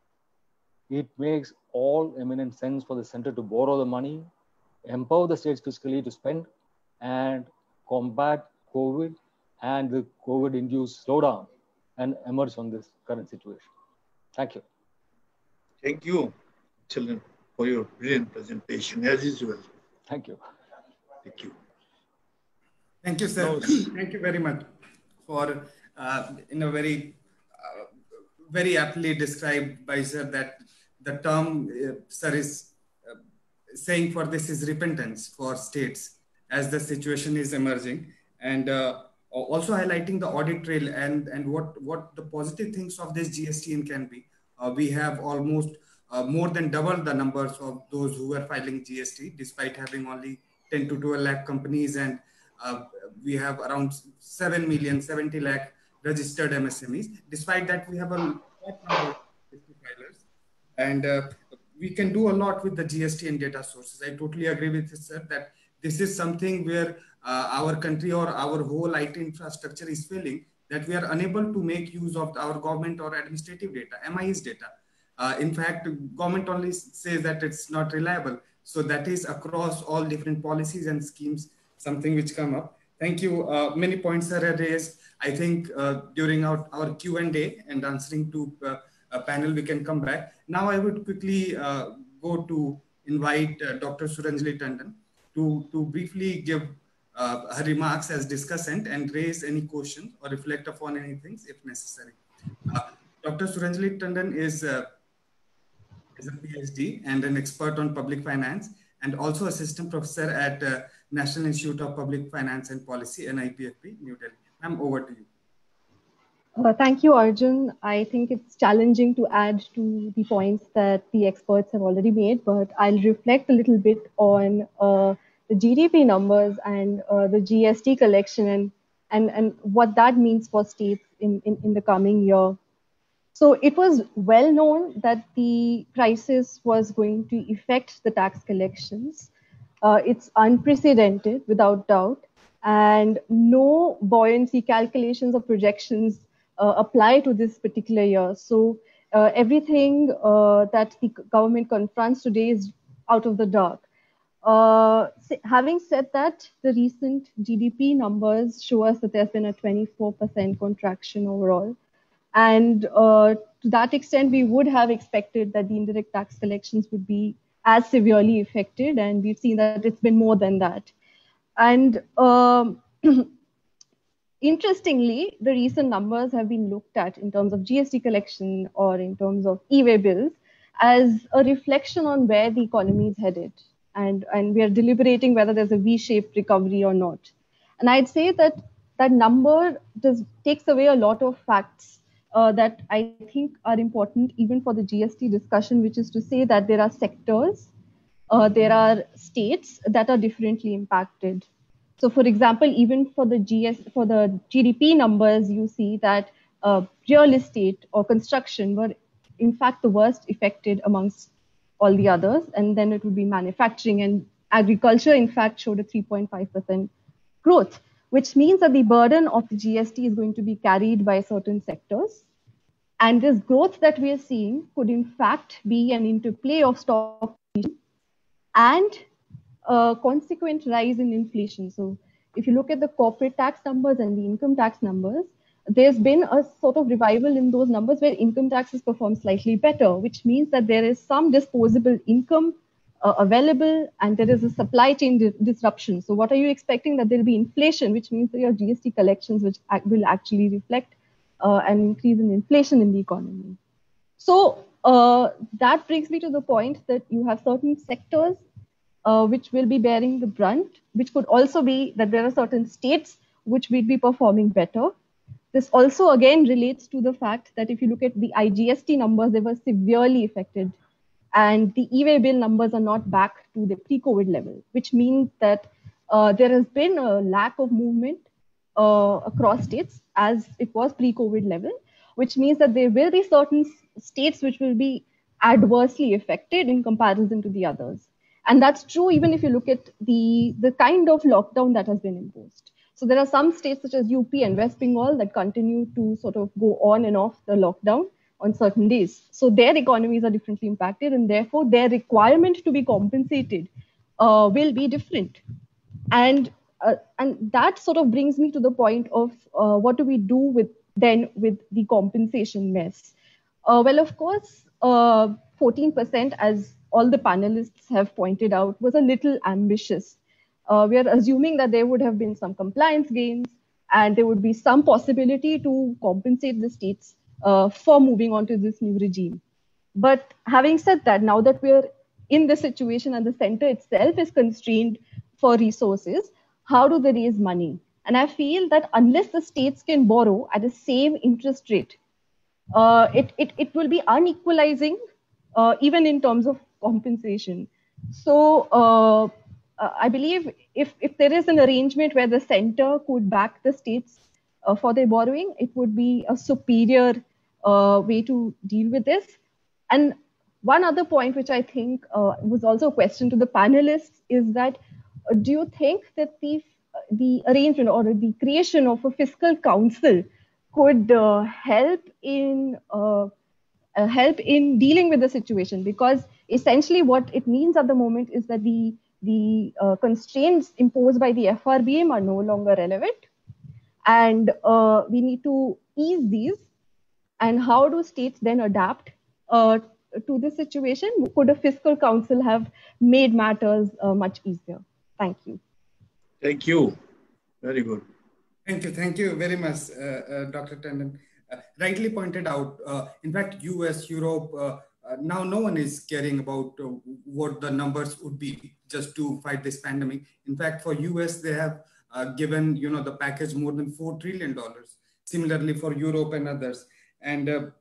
It makes all eminent sense for the center to borrow the money, empower the states fiscally to spend, and combat COVID and the COVID-induced slowdown and emerge from this current situation. Thank you. Thank you, children, for your brilliant presentation, as usual. Thank you. Thank you. Thank you, sir. Thank you very much for, in a very, very aptly described by sir that the term sir is saying for this is repentance for states as the situation is emerging, and also highlighting the audit trail and what the positive things of this GSTN can be. We have almost more than double the numbers of those who are filing GST, despite having only 10 to 12 lakh companies, and we have around 7 million, 70 lakh registered MSMEs. Despite that, we have a lot number of GST filers, and we can do a lot with the GST and data sources. I totally agree with you, sir, that this is something where our country or our whole IT infrastructure is failing, that we are unable to make use of our government or administrative data, MIS data. In fact, government only says that it's not reliable. So that is across all different policies and schemes, something which come up. Thank you. Many points are raised. I think during our Q&A and answering to a panel, we can come back. Now I would quickly go to invite Dr. Suranjali Tandon to briefly give her remarks as discussant and raise any questions or reflect upon anything if necessary. Dr. Suranjali Tandon is a PhD and an expert on public finance, and also assistant professor at National Institute of Public Finance and Policy, NIPFP, New Delhi. Ma'am, over to you. Thank you, Arjun. I think it's challenging to add to the points that the experts have already made, but I'll reflect a little bit on the GDP numbers and the GST collection and what that means for states in the coming year. So it was well known that the crisis was going to affect the tax collections. It's unprecedented, without doubt, and no buoyancy calculations or projections apply to this particular year. So everything that the government confronts today is out of the dark. Having said that, the recent GDP numbers show us that there's been a 24% contraction overall. And to that extent, we would have expected that the indirect tax collections would be as severely affected. And we've seen that it's been more than that. And interestingly, the recent numbers have been looked at in terms of GST collection or in terms of e-way bills as a reflection on where the economy is headed. And we are deliberating whether there's a V-shaped recovery or not. And I'd say that that number takes away a lot of facts that I think are important even for the GST discussion, which is to say that there are sectors, there are states that are differently impacted. So for example, even for the GDP numbers, you see that real estate or construction were in fact the worst affected amongst all the others. And then it would be manufacturing, and agriculture in fact showed a 3.5% growth, which means that the burden of the GST is going to be carried by certain sectors. And this growth that we are seeing could in fact be an interplay of stock and a consequent rise in inflation. So if you look at the corporate tax numbers and the income tax numbers, there's been a sort of revival in those numbers where income taxes perform slightly better, which means that there is some disposable income available and there is a supply chain disruption. So what are you expecting? That there'll be inflation, which means that your GST collections which will actually reflect an increase in inflation in the economy. So that brings me to the point that you have certain sectors which will be bearing the brunt, which could also be that there are certain states which will be performing better. This also again relates to the fact that if you look at the IGST numbers, they were severely affected. And the e-way bill numbers are not back to the pre-COVID level, which means that there has been a lack of movement across states as it was pre-COVID level, which means that there will be certain states which will be adversely affected in comparison to the others. And that's true even if you look at the kind of lockdown that has been imposed. So there are some states such as UP and West Bengal that continue to sort of go on and off the lockdown on certain days. So their economies are differently impacted, and therefore their requirement to be compensated will be different. And that sort of brings me to the point of what do we do with the compensation mess? Well, of course, 14%, as all the panelists have pointed out, was a little ambitious. We are assuming that there would have been some compliance gains and there would be some possibility to compensate the states for moving on to this new regime. But having said that, now that we're in this situation and the center itself is constrained for resources, how do they raise money? And I feel that unless the states can borrow at the same interest rate, it will be unequalizing, even in terms of compensation. So I believe if there is an arrangement where the center could back the states for their borrowing, it would be a superior way to deal with this. And one other point, which I think was also a question to the panelists, is that do you think that the arrangement or the creation of a fiscal council could help in dealing with the situation? Because essentially what it means at the moment is that the constraints imposed by the FRBM are no longer relevant, and we need to ease these. And how do states then adapt to this situation? Could a fiscal council have made matters much easier? Thank you. Thank you. Very good. Thank you very much, Dr. Tandon. Rightly pointed out, in fact, US, Europe, now no one is caring about what the numbers would be just to fight this pandemic. In fact, for US, they have given the package more than $4 trillion. Similarly for Europe and others. And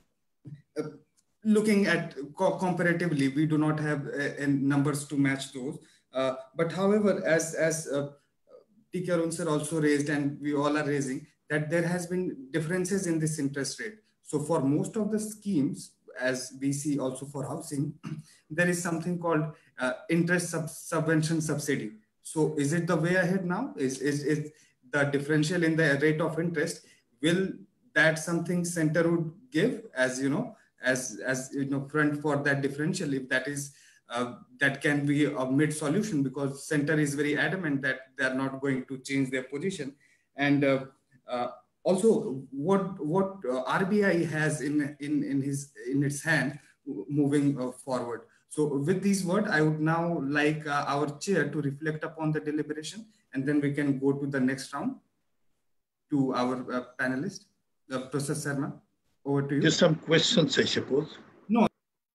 looking at comparatively, we do not have numbers to match those. But however, as T.K. Arun sir also raised, and we all are raising, that there has been differences in this interest rate. So for most of the schemes, as we see also for housing, there is something called interest subvention subsidy. So is it the way ahead now? Is the differential in the rate of interest, will that something center would give as front for that differential, if that is that can be a mid solution, because center is very adamant that they are not going to change their position. And also what RBI has in its hand moving forward. So with these words, I would now like our chair to reflect upon the deliberation, and then we can go to the next round to our panelist, Professor Sharma. Over to you. Just some questions, I suppose. No.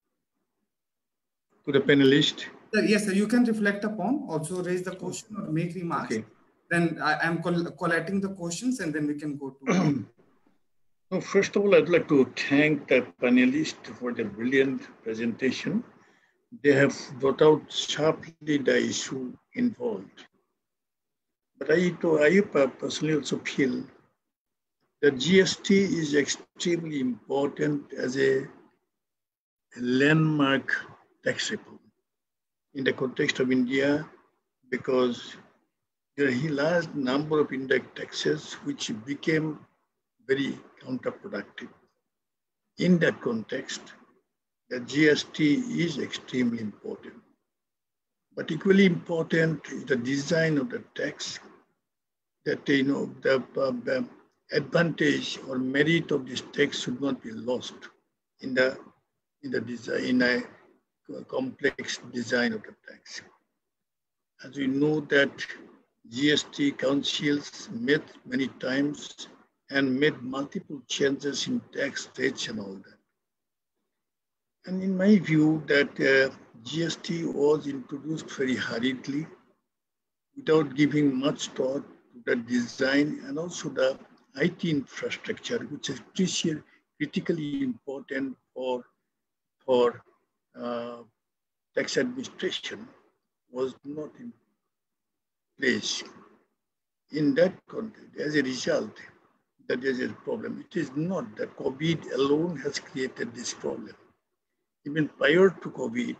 To the panelist. Yes, sir. You can reflect upon, also raise the question or make remarks. Okay. Then I am collating the questions, and then we can go to. No, first of all, I'd like to thank the panelists for their brilliant presentation. They have brought out sharply the issue involved. But I personally also feel that GST is extremely important as a landmark tax reform in the context of India, because there are a large number of indirect taxes which became very counterproductive. In that context, the GST is extremely important. But equally important is the design of the tax, that the advantage or merit of this tax should not be lost in the design, in a complex design of the tax. As we know that GST councils met many times and made multiple changes in tax rates and all that. And in my view, that GST was introduced very hurriedly, without giving much thought to the design and also the IT infrastructure, which is critically important for tax administration, was not in place. in that context, as a result, that is a problem. It is not that COVID alone has created this problem. Even prior to COVID,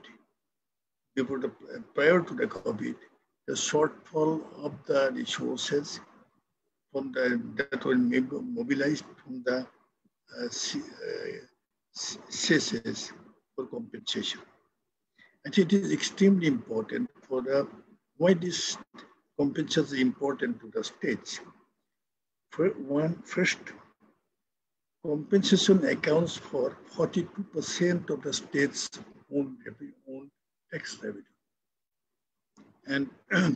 prior to the COVID, the shortfall of the resources from that were mobilized from the CSS for compensation. I think it is extremely important for why this compensation is important to the states. First, compensation accounts for 42% of the state's own tax revenue. And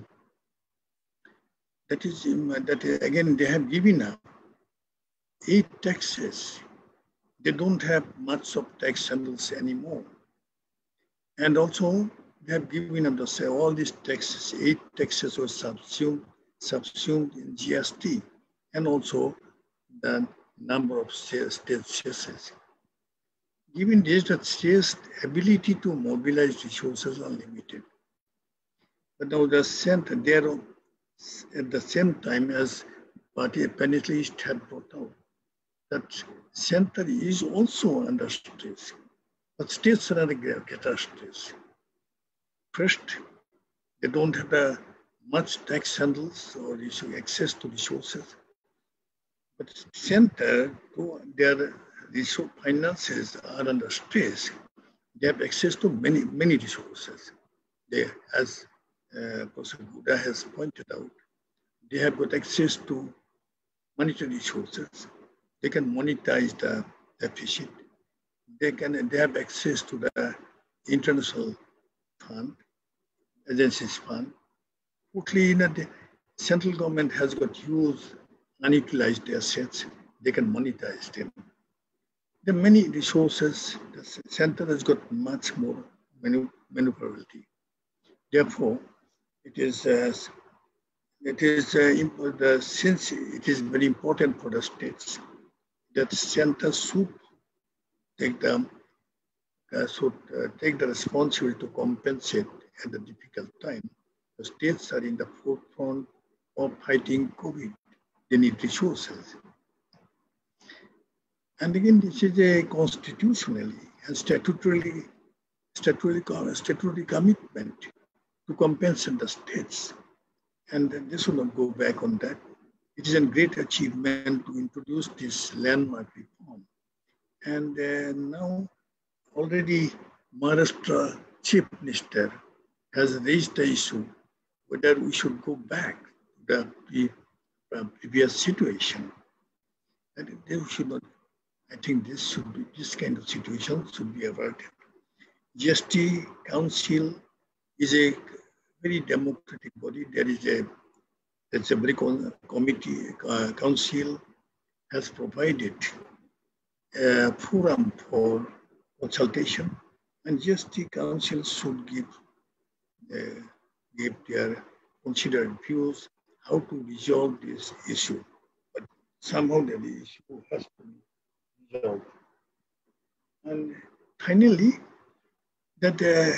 that is, again, they have given up 8 taxes. They don't have much of tax handles anymore. And also, they have given up all these taxes, 8 taxes were subsumed in GST, and also the number of state cesses. Given this, that state's ability to mobilize resources are limited. But now the center, there at the same time as party panelists have brought out, that center is also under stress, but states are under greater stress. First, they don't have much tax handles or access to resources. But center, their resource finances are under stress. They have access to many resources. They, as Professor Gouda has pointed out, they have got access to monetary resources. They can monetize the deficit. They have access to the international fund, agencies fund. Totally, the central government has got huge unutilized assets. They can monetize them. There are many resources. The center has got much more maneuverability. Therefore, since it is very important for the states that center should take the responsibility to compensate at the difficult time. The states are in the forefront of fighting COVID. They need resources. And again, this is a constitutionally and statutory commitment to compensate the states. And this will not go back on that. It is a great achievement to introduce this landmark reform. And now already Maharashtra Chief Minister has raised the issue whether we should go back to the previous situation. And they should not. I think this kind of situation should be averted. GST Council is a very democratic body. There's a very committee, council has provided a forum for consultation, and GST Council should give their considered views how to resolve this issue. But somehow the issue has to be resolved. And finally, that the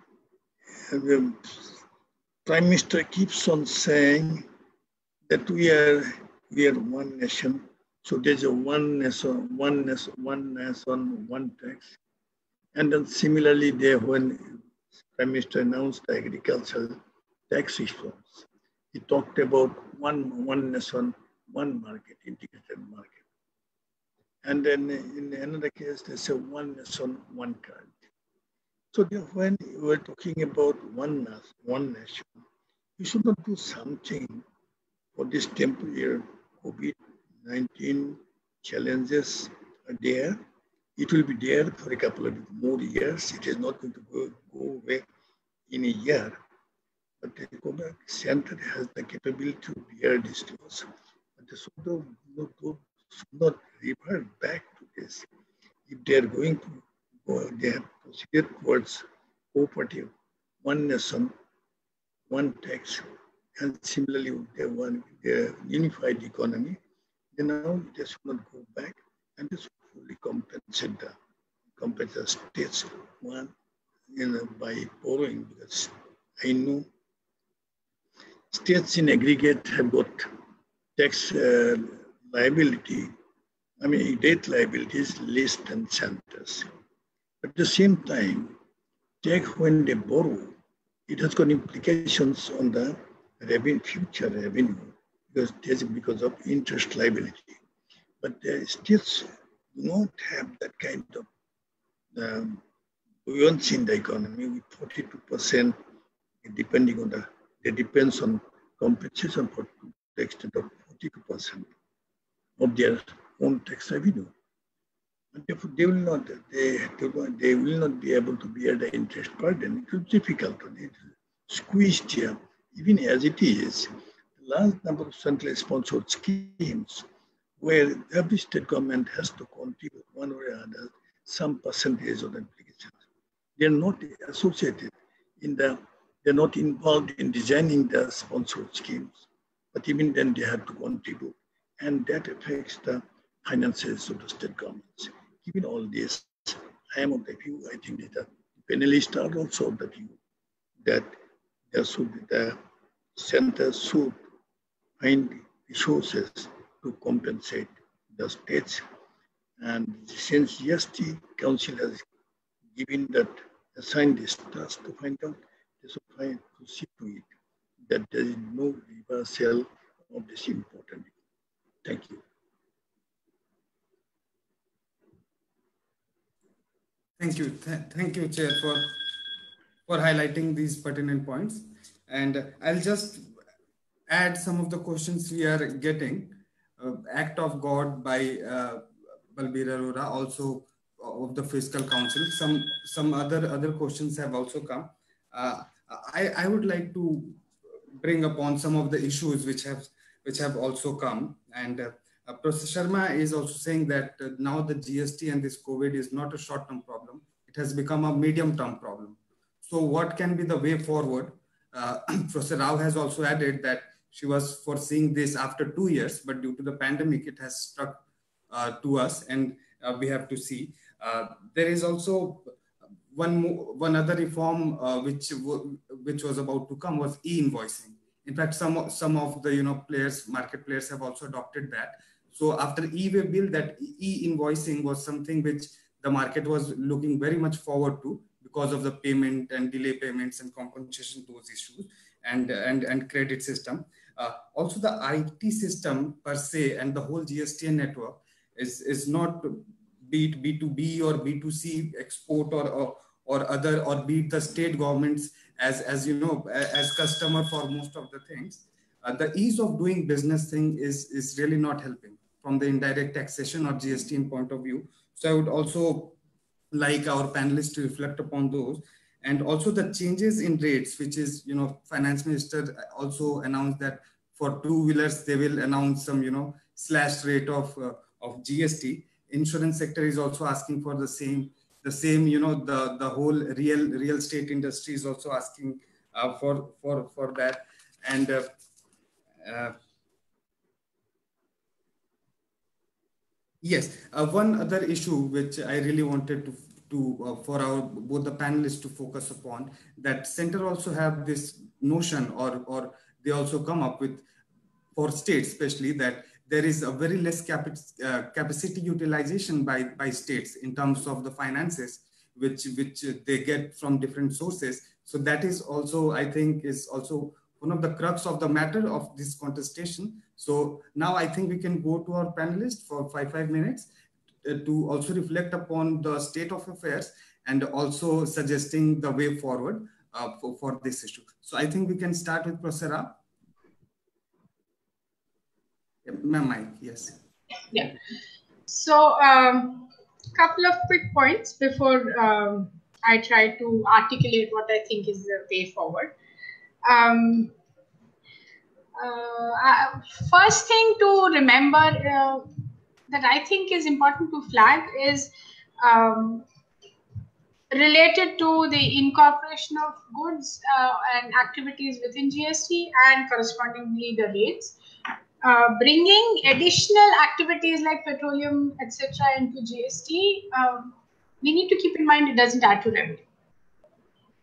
Prime Minister keeps on saying that we are one nation. So there's a one nation, one tax. And then similarly, when Prime Minister announced the agricultural tax reforms, he talked about one nation, one market, integrated market. And then in another case, there's a one nation, one currency. So when you were talking about one nation, you should not do something for this temporary COVID-19 challenges are there. It will be there for a couple of more years. It is not going to go away in a year. But the government center has the capability to bear this loss. But they should not revert back to this. If they are going to go, they have proceeded towards cooperative, one nation, one tax, and similarly they want their unified economy, then now they should not go back and they should fully compensate the states by borrowing, because I know states in aggregate have got tax liability, I mean, debt liability is less than centers. But at the same time, tax when they borrow, it has got implications on the future revenue because of interest liability. But they still do not have that kind of buoyancy in the economy with 42%, depending on it depends on compensation for the extent of 42% of their own tax revenue. And therefore, they will not be able to bear the interest burden. It will be difficult to squeezed here. Even as it is, the large number of centrally sponsored schemes where every state government has to contribute one way or another some percentage of the implications. They're not associated they're not involved in designing the sponsored schemes, but even then they have to contribute, and that affects the finances of the state governments. Given all this, I am of the view, I think that the panelists are also of the view that the centers should find resources to compensate the states. And since GST Council has assigned this task to find out, they should to see to it that there is no reversal of this important. Thank you. Thank you. Thank you, Chair, for highlighting these pertinent points. And I'll just add some of the questions we are getting. Act of God by Balbir Arora, also of the Fiscal Council. Some other questions have also come. I would like to bring upon some of the issues which have also come. And Professor Sharma is also saying that now the GST and this COVID is not a short-term problem. It has become a medium-term problem. So what can be the way forward? Professor Rao has also added that she was foreseeing this after 2 years, but due to the pandemic, it has struck to us, and we have to see. There is also one other reform which was about to come was e-invoicing. In fact, some of the market players have also adopted that. So after e-way bill, that e-invoicing was something which the market was looking very much forward to because of the payment and delay payments and compensation to those issues and credit system. Also the IT system per se and the whole GSTN network is not be it B2B or B2C export or other, or be it the state governments as customer for most of the things. The ease of doing business thing is really not helping from the indirect taxation or GST point of view. So I would also like our panelists to reflect upon those, and also the changes in rates, which is, Finance Minister also announced that for two-wheelers, they will announce some, slash rate of GST. Insurance sector is also asking for the same, the whole real estate industry is also asking for that. And yes, one other issue which I really wanted to for both the panelists to focus upon, that center also have this notion or they also come up with, for states especially, that there is a very less capacity utilization by states in terms of the finances which they get from different sources. So that is also, I think, is also one of the crux of the matter of this contestation. So now I think we can go to our panelists for 5 minutes to also reflect upon the state of affairs and also suggesting the way forward for this issue. So I think we can start with Professor Rao. Ma'am, Mike, yes. Yeah. So couple of quick points before I try to articulate what I think is the way forward. First thing to remember that I think is important to flag is related to the incorporation of goods and activities within GST and correspondingly the rates. Bringing additional activities like petroleum, etc. into GST, we need to keep in mind it doesn't add to revenue.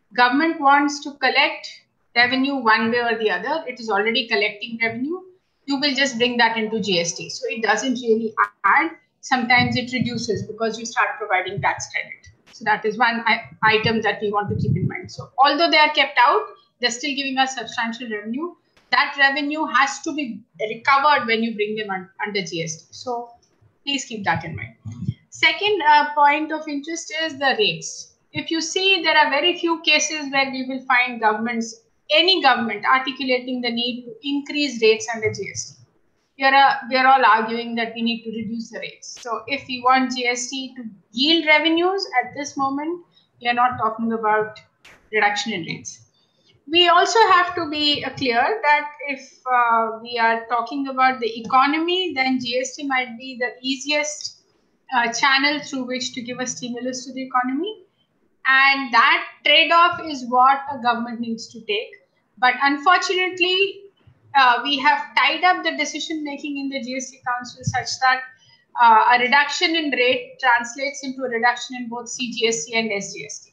Government wants to collect revenue one way or the other. It is already collecting revenue. you will just bring that into GST. So it doesn't really add. Sometimes it reduces because you start providing tax credit. So that is one item that we want to keep in mind. So although they are kept out, they're still giving us substantial revenue. That revenue has to be recovered when you bring them under GST. So please keep that in mind. Second point of interest is the rates. If you see, there are very few cases where we will find governments, any government, articulating the need to increase rates under GST. We are all arguing that we need to reduce the rates. So if we want GST to yield revenues at this moment, we are not talking about reduction in rates. We also have to be clear that if we are talking about the economy, then GST might be the easiest channel through which to give a stimulus to the economy. And that trade-off is what a government needs to take. But unfortunately, we have tied up the decision-making in the GST Council such that a reduction in rate translates into a reduction in both CGST and SGST.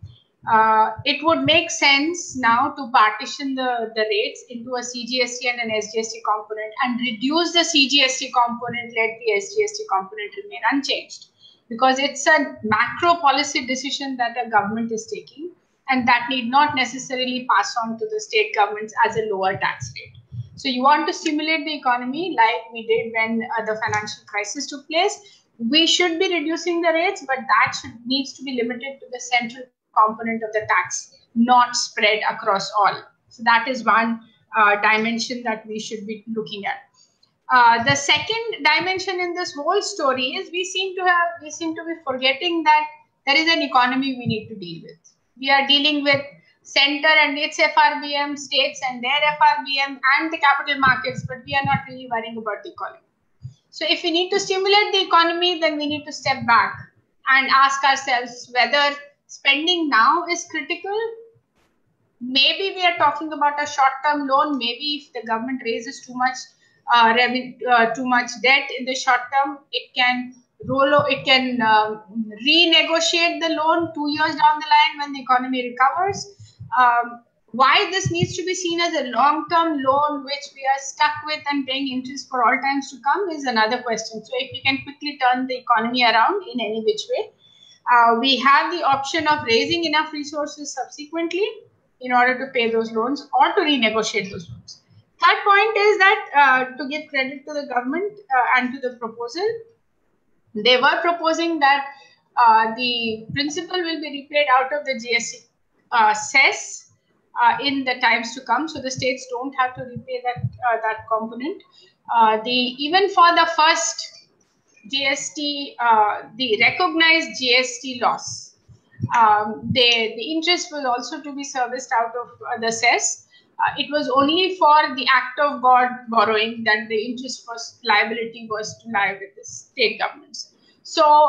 It would make sense now to partition the rates into a CGST and an SGST component and reduce the CGST component, let the SGST component remain unchanged. Because it's a macro policy decision that a government is taking, and that need not necessarily pass on to the state governments as a lower tax rate. So you want to stimulate the economy like we did when the financial crisis took place. We should be reducing the rates, but that needs to be limited to the central component of the tax, not spread across all. So that is one dimension that we should be looking at. The second dimension in this whole story is we seem to be forgetting that there is an economy we need to deal with. We are dealing with center and its FRBM, states and their FRBM, and the capital markets, but we are not really worrying about the economy. So if we need to stimulate the economy, then we need to step back and ask ourselves whether spending now is critical. Maybe we are talking about a short-term loan. Maybe if the government raises too much debt in the short term, it can renegotiate the loan 2 years down the line when the economy recovers. Why this needs to be seen as a long-term loan which we are stuck with and paying interest for all times to come is another question. So if we can quickly turn the economy around in any which way, we have the option of raising enough resources subsequently in order to pay those loans or to renegotiate those loans. Third point is that to give credit to the government and to the proposal, they were proposing that the principal will be repaid out of the GST cess in the times to come, so the states don't have to repay that component. Even for the first GST, the recognized GST loss, the interest was also to be serviced out of the cess. It was only for the act of God borrowing that the interest liability was to lie with the state governments. So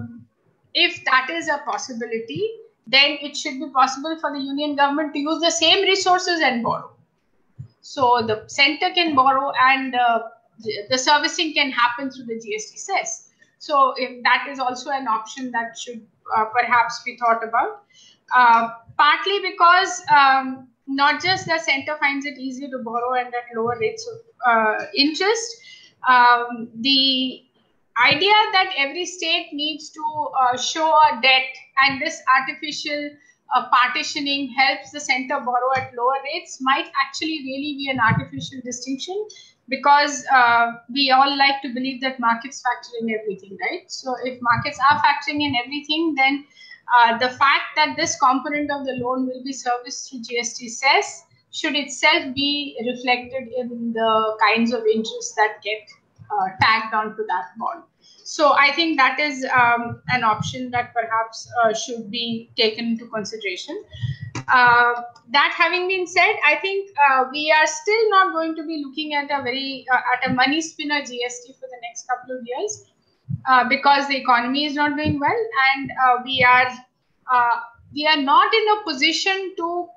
if that is a possibility, then it should be possible for the union government to use the same resources and borrow. So the center can borrow and the servicing can happen through the GST cess. So if that is also an option that should perhaps be thought about, partly because not just the center finds it easier to borrow and at lower rates of interest, the idea that every state needs to show a debt and this artificial partitioning helps the center borrow at lower rates might actually really be an artificial distinction, because we all like to believe that markets factor in everything, right? So if markets are factoring in everything, then the fact that this component of the loan will be serviced through GST cess should itself be reflected in the kinds of interest that get tagged onto that bond. So I think that is an option that perhaps should be taken into consideration. That having been said, I think we are still not going to be looking at a money spinner GST for the next couple of years because the economy is not doing well, and we are not in a position to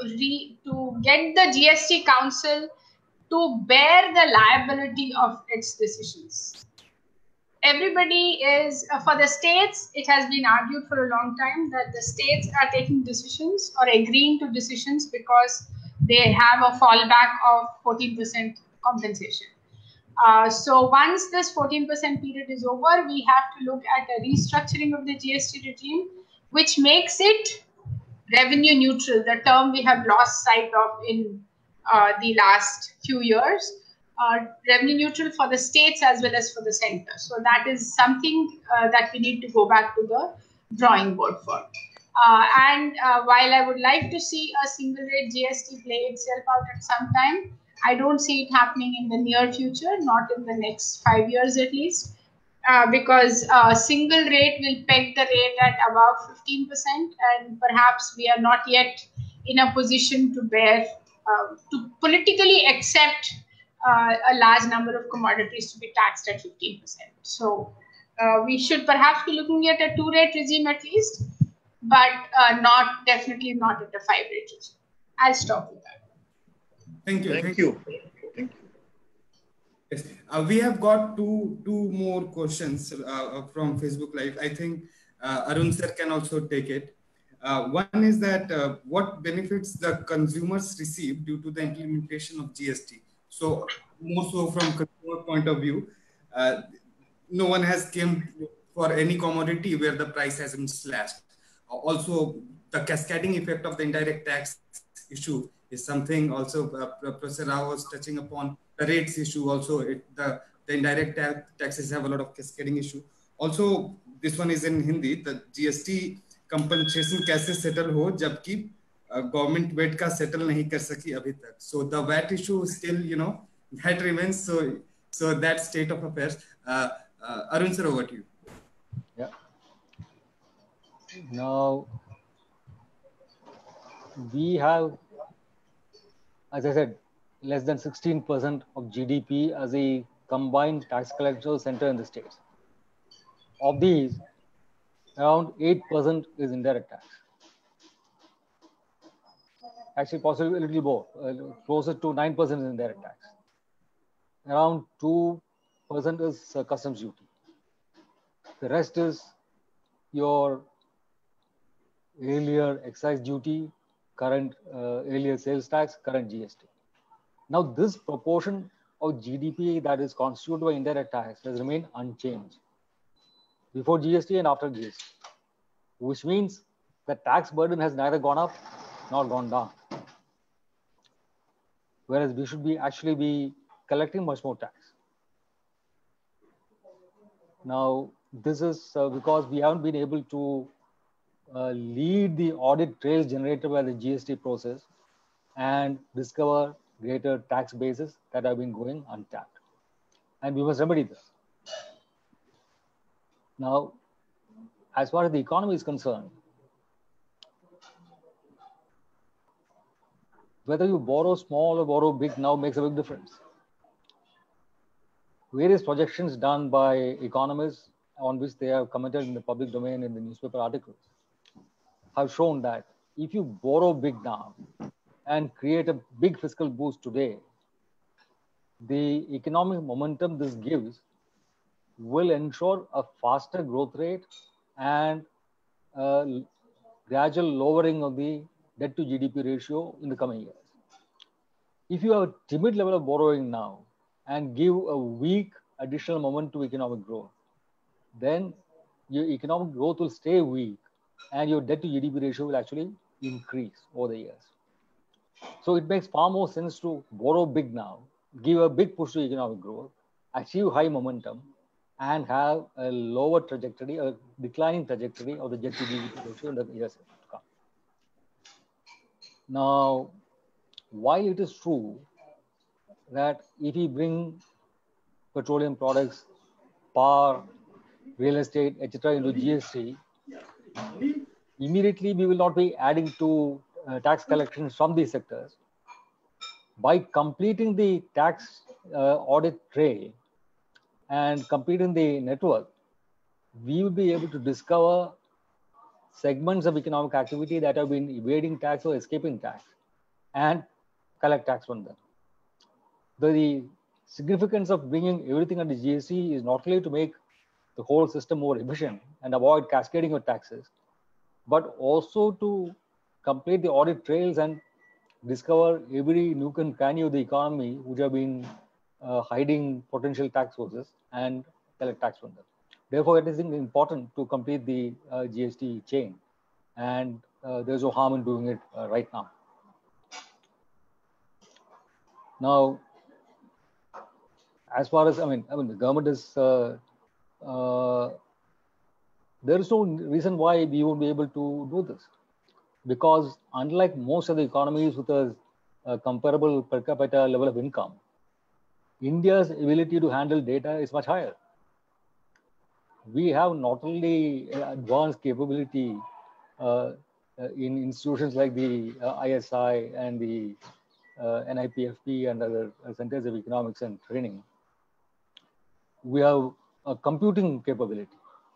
get the GST Council to bear the liability of its decisions. Everybody is, for the states, it has been argued for a long time that the states are taking decisions or agreeing to decisions because they have a fallback of 14% compensation. So once this 14% period is over, we have to look at a restructuring of the GST regime, which makes it revenue neutral, the term we have lost sight of in the last few years, revenue neutral for the states as well as for the center. So that is something that we need to go back to the drawing board for. While I would like to see a single rate GST play itself out at some time, I don't see it happening in the near future, not in the next 5 years at least. Because single rate will peg the rate at above 15%, and perhaps we are not yet in a position to bear, to politically accept a large number of commodities to be taxed at 15%. So we should perhaps be looking at a 2-rate regime at least, but definitely not at a 5-rate regime. I'll stop with that. Thank you. Thank you. Yes. We have got two more questions from Facebook Live. I think Arun sir can also take it. One is that what benefits the consumers receive due to the implementation of GST? So more so from consumer point of view, no one has come for any commodity where the price has been slashed. Also, the cascading effect of the indirect tax issue is something also Professor Rao was touching upon. The rates issue also, the indirect taxes have a lot of cascading issue. Also, this one is in Hindi, the GST compensation कैसे settle हो जबकि government VAT का settle नहीं कर सकी अभी तक. So the VAT issue still, that remains. So that state of affairs. Arun sir, over to you. Yeah. Now, we have, as I said, less than 16% of GDP as a combined tax collection center in the states. Of these, around 8% is indirect tax. Actually, possibly a little more, closer to 9% is indirect tax. Around 2% is customs duty. The rest is your earlier excise duty, current earlier sales tax, current GST. Now, this proportion of GDP that is constituted by indirect tax has remained unchanged before GST and after GST, which means the tax burden has neither gone up nor gone down. Whereas we should actually be collecting much more tax. Now, this is because we haven't been able to lead the audit trails generated by the GST process and discover greater tax bases that have been going untapped. And we must remedy this. Now, as far as the economy is concerned, whether you borrow small or borrow big now makes a big difference. Various projections done by economists on which they have commented in the public domain in the newspaper articles have shown that if you borrow big now and create a big fiscal boost today, the economic momentum this gives will ensure a faster growth rate and a gradual lowering of the debt to GDP ratio in the coming years. If you have a timid level of borrowing now and give a weak additional moment to economic growth, then your economic growth will stay weak and your debt to GDP ratio will actually increase over the years. So it makes far more sense to borrow big now, give a big push to economic growth, achieve high momentum, and have a lower trajectory, a declining trajectory of the debt to GDP ratio in the years to come. Now, while it is true that if we bring petroleum products, power, real estate, etc. into GST, immediately we will not be adding to tax collections from these sectors. By completing the tax audit trail and completing the network, we will be able to discover segments of economic activity that have been evading tax or escaping tax and collect tax from them. The significance of bringing everything under GST is not only to make the whole system more efficient and avoid cascading of taxes, but also to complete the audit trails and discover every nook and cranny of the economy which have been hiding potential tax sources and collect tax from them. Therefore, it is important to complete the GST chain, and there's no harm in doing it right now. Now, as far as the government is there is no reason why we won't be able to do this, because unlike most of the economies with a comparable per capita level of income, India's ability to handle data is much higher. We have not only advanced capability in institutions like the ISI and the NIPFP and other centers of economics and training, we have a computing capability.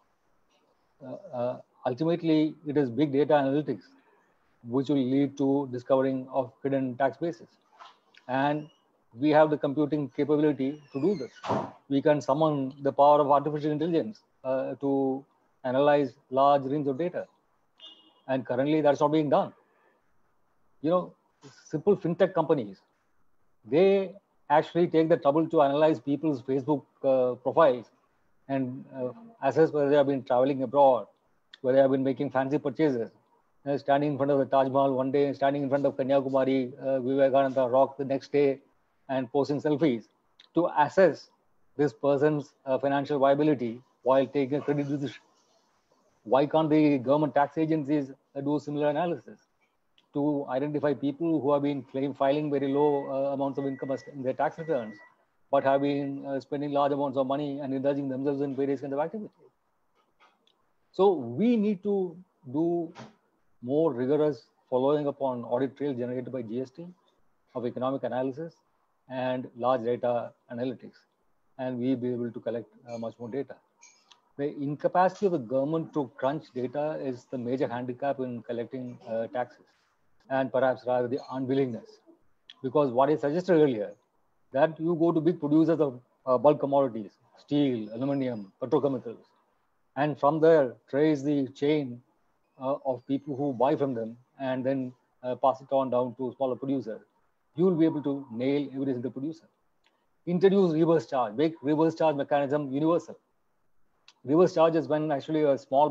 Ultimately, it is big data analytics which will lead to discovering of hidden tax bases. And we have the computing capability to do this. We can summon the power of artificial intelligence to analyze large range of data. And currently that's not being done. You know, simple fintech companies, they actually take the trouble to analyze people's Facebook profiles and assess whether they have been traveling abroad, whether they have been making fancy purchases, standing in front of the Taj Mahal one day, standing in front of Kanyakumari, Vivekananda Rock the next day, and posting selfies to assess this person's financial viability while taking a credit decision. Why can't the government tax agencies do similar analysis to identify people who have been filing very low amounts of income in their tax returns, but have been spending large amounts of money and indulging themselves in various kinds of activities? So we need to do more rigorous following up on audit trail generated by GST of economic analysis and large data analytics, and we'll be able to collect much more data. The incapacity of the government to crunch data is the major handicap in collecting taxes, and perhaps rather the unwillingness. Because what I suggested earlier, that you go to big producers of bulk commodities, steel, aluminum, petrochemicals, and from there trace the chain of people who buy from them and then pass it on down to smaller producers, you will be able to nail every single producer. Introduce reverse charge, make reverse charge mechanism universal. Reverse charge is when actually a small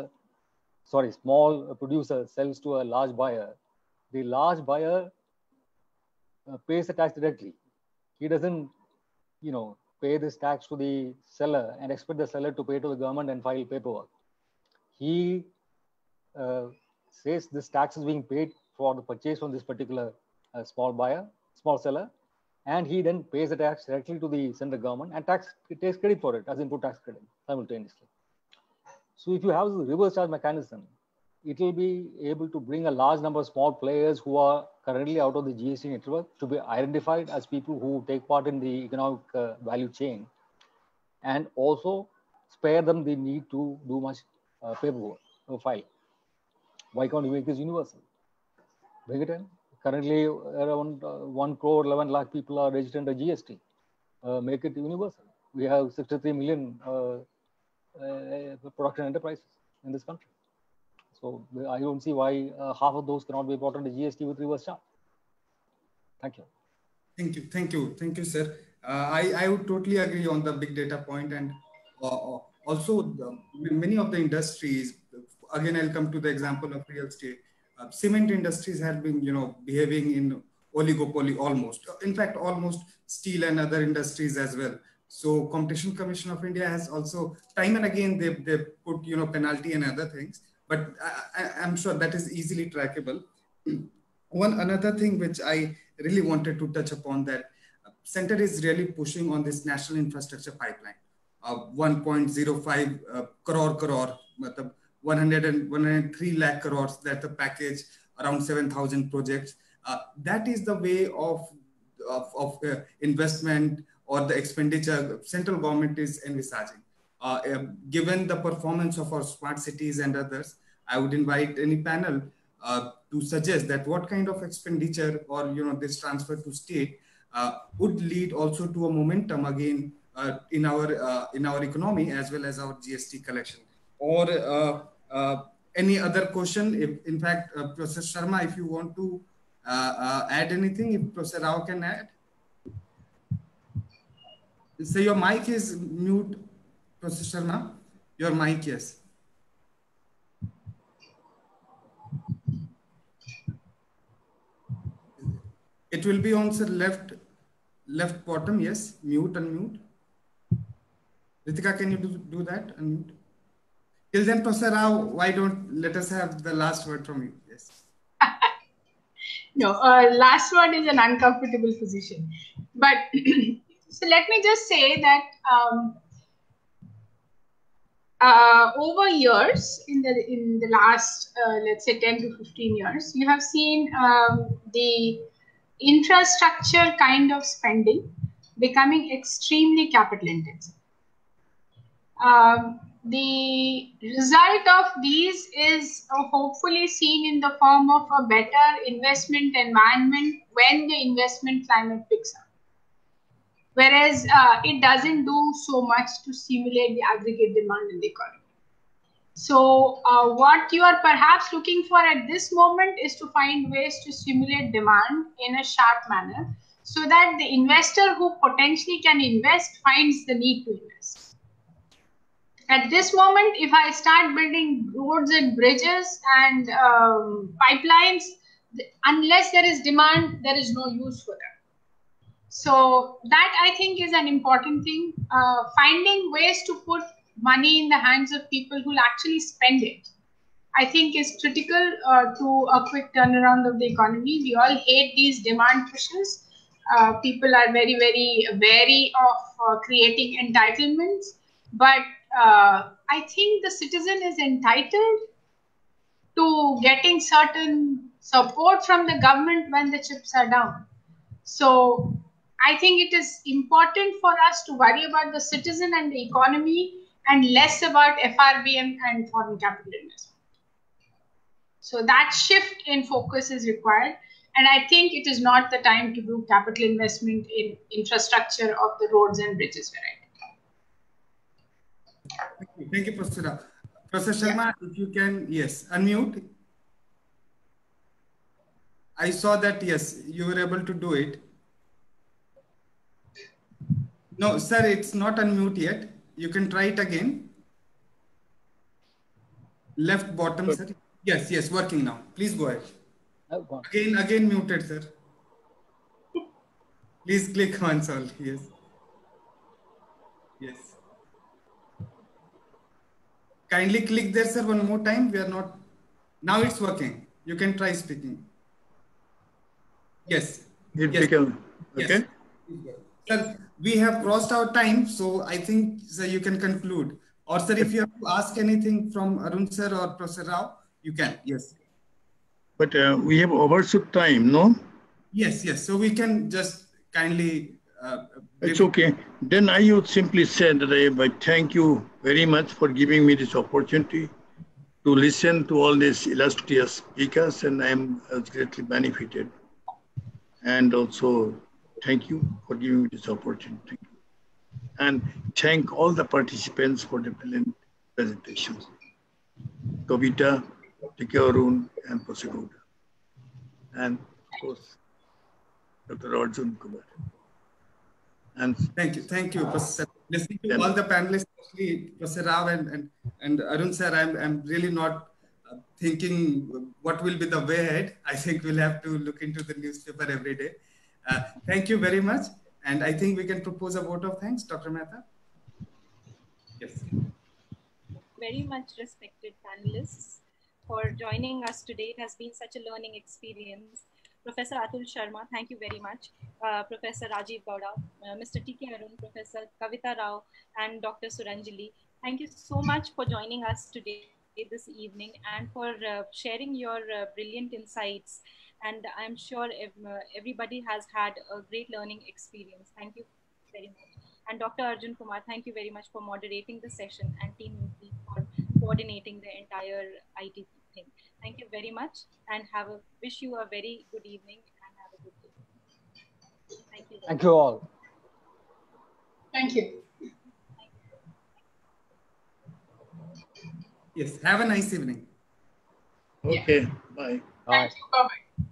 producer sells to a large buyer. The large buyer pays the tax directly. He doesn't, pay this tax to the seller and expect the seller to pay to the government and file paperwork. He says this tax is being paid for the purchase from this particular small seller, and he then pays the tax directly to the central government, and it takes credit for it as input tax credit simultaneously. So if you have the reverse charge mechanism, it will be able to bring a large number of small players who are currently out of the GST network to be identified as people who take part in the economic value chain, and also spare them the need to do much paperwork or file. Why can't we make this universal? Bring it in. Currently, around 1 crore 11 lakh people are registered under GST. Make it universal. We have 63 million production enterprises in this country. So I don't see why half of those cannot be brought under GST with reverse charge. Thank you. Thank you, sir. I would totally agree on the big data point, and also many of the industries. Again, I'll come to the example of real estate. Cement industries have been, behaving in oligopoly almost. In fact, almost steel and other industries as well. So Competition Commission of India has also time and again they put penalty and other things. But I'm sure that is easily trackable. Another thing which I really wanted to touch upon, that Center is really pushing on this national infrastructure pipeline. 1.05 crore, 103 lakh crores, that's the package, around 7,000 projects. That is the way of investment or the expenditure central government is envisaging. Given the performance of our smart cities and others, I would invite any panel to suggest that what kind of expenditure or this transfer to state would lead also to a momentum again in our economy as well as our GST collection. Or any other question? In fact, Professor Sharma, if you want to add anything, if Professor Rao can add. So your mic is mute, Professor Sharma. Your mic, yes. It will be on, sir, left bottom, yes. Mute, unmute. Ritika, can you do that? Unmute. Till then, Professor Rao, why don't let us have the last word from you? Yes. No, last word is an uncomfortable position. But so let me just say that over years, in the last let's say 10 to 15 years, you have seen the infrastructure kind of spending becoming extremely capital intensive. The result of these is hopefully seen in the form of a better investment environment when the investment climate picks up. Whereas it doesn't do so much to stimulate the aggregate demand in the economy. So what you are perhaps looking for at this moment is to find ways to stimulate demand in a sharp manner so that the investor who potentially can invest finds the need to invest. At this moment, if I start building roads and bridges and pipelines, unless there is demand, there is no use for them. So that, I think, is an important thing. Finding ways to put money in the hands of people who will actually spend it, I think, is critical to a quick turnaround of the economy. We all hate these demand pushes. People are very, very wary of creating entitlements. But I think the citizen is entitled to getting certain support from the government when the chips are down. So I think it is important for us to worry about the citizen and the economy and less about FRBM and foreign capital investment. So that shift in focus is required. And I think it is not the time to do capital investment in infrastructure of the roads and bridges variety. Thank you, Professor Rao. Professor Sharma, if you can, yes, unmute. I saw that, yes, you were able to do it. No, sir, it's not unmute yet. You can try it again. Left bottom, sir. Yes, yes, working now. Please go ahead. Again muted, sir. Please click once all. Yes. Yes. Kindly click there, sir, one more time. We are not. Now it's working. You can try speaking. Yes. It yes. became okay. Yes. Sir, we have crossed our time, so I think, sir, you can conclude. Or, sir, if you have to ask anything from Arun sir or Professor Rao, you can. Yes. But we have overshoot time, no? Yes, yes. So we can just kindly. It's okay. Then I would simply say that I thank you very much for giving me this opportunity to listen to all these illustrious speakers, and I am greatly benefited. And also, thank you for giving me this opportunity. And thank all the participants for the brilliant presentations. Kavita, T.K. Arun, and Professor Gowda. And of course, Dr. Arjun Kumar. And thank you, Professor. Listening to all the panelists, especially Professor Rao and Arun sir, I'm really not thinking what will be the way ahead. I think we'll have to look into the newspaper every day. Thank you very much. And I think we can propose a vote of thanks, Dr. Mehta. Yes. Very much respected panelists for joining us today. It has been such a learning experience. Professor Atul Sharma, thank you very much. Professor Rajiv Gowda, Mr. T.K. Arun, Professor Kavita Rao, and Dr. Suranjali. Thank you so much for joining us today, this evening, and for sharing your brilliant insights. And I'm sure everybody has had a great learning experience. Thank you very much. And Dr. Arjun Kumar, thank you very much for moderating the session, and Team UP for coordinating the entire ITP thing. Thank you very much, and wish you a very good evening and have a good day. Thank you. Thank you all. Thank you. Yes, have a nice evening. okay, bye. Bye. Bye-bye.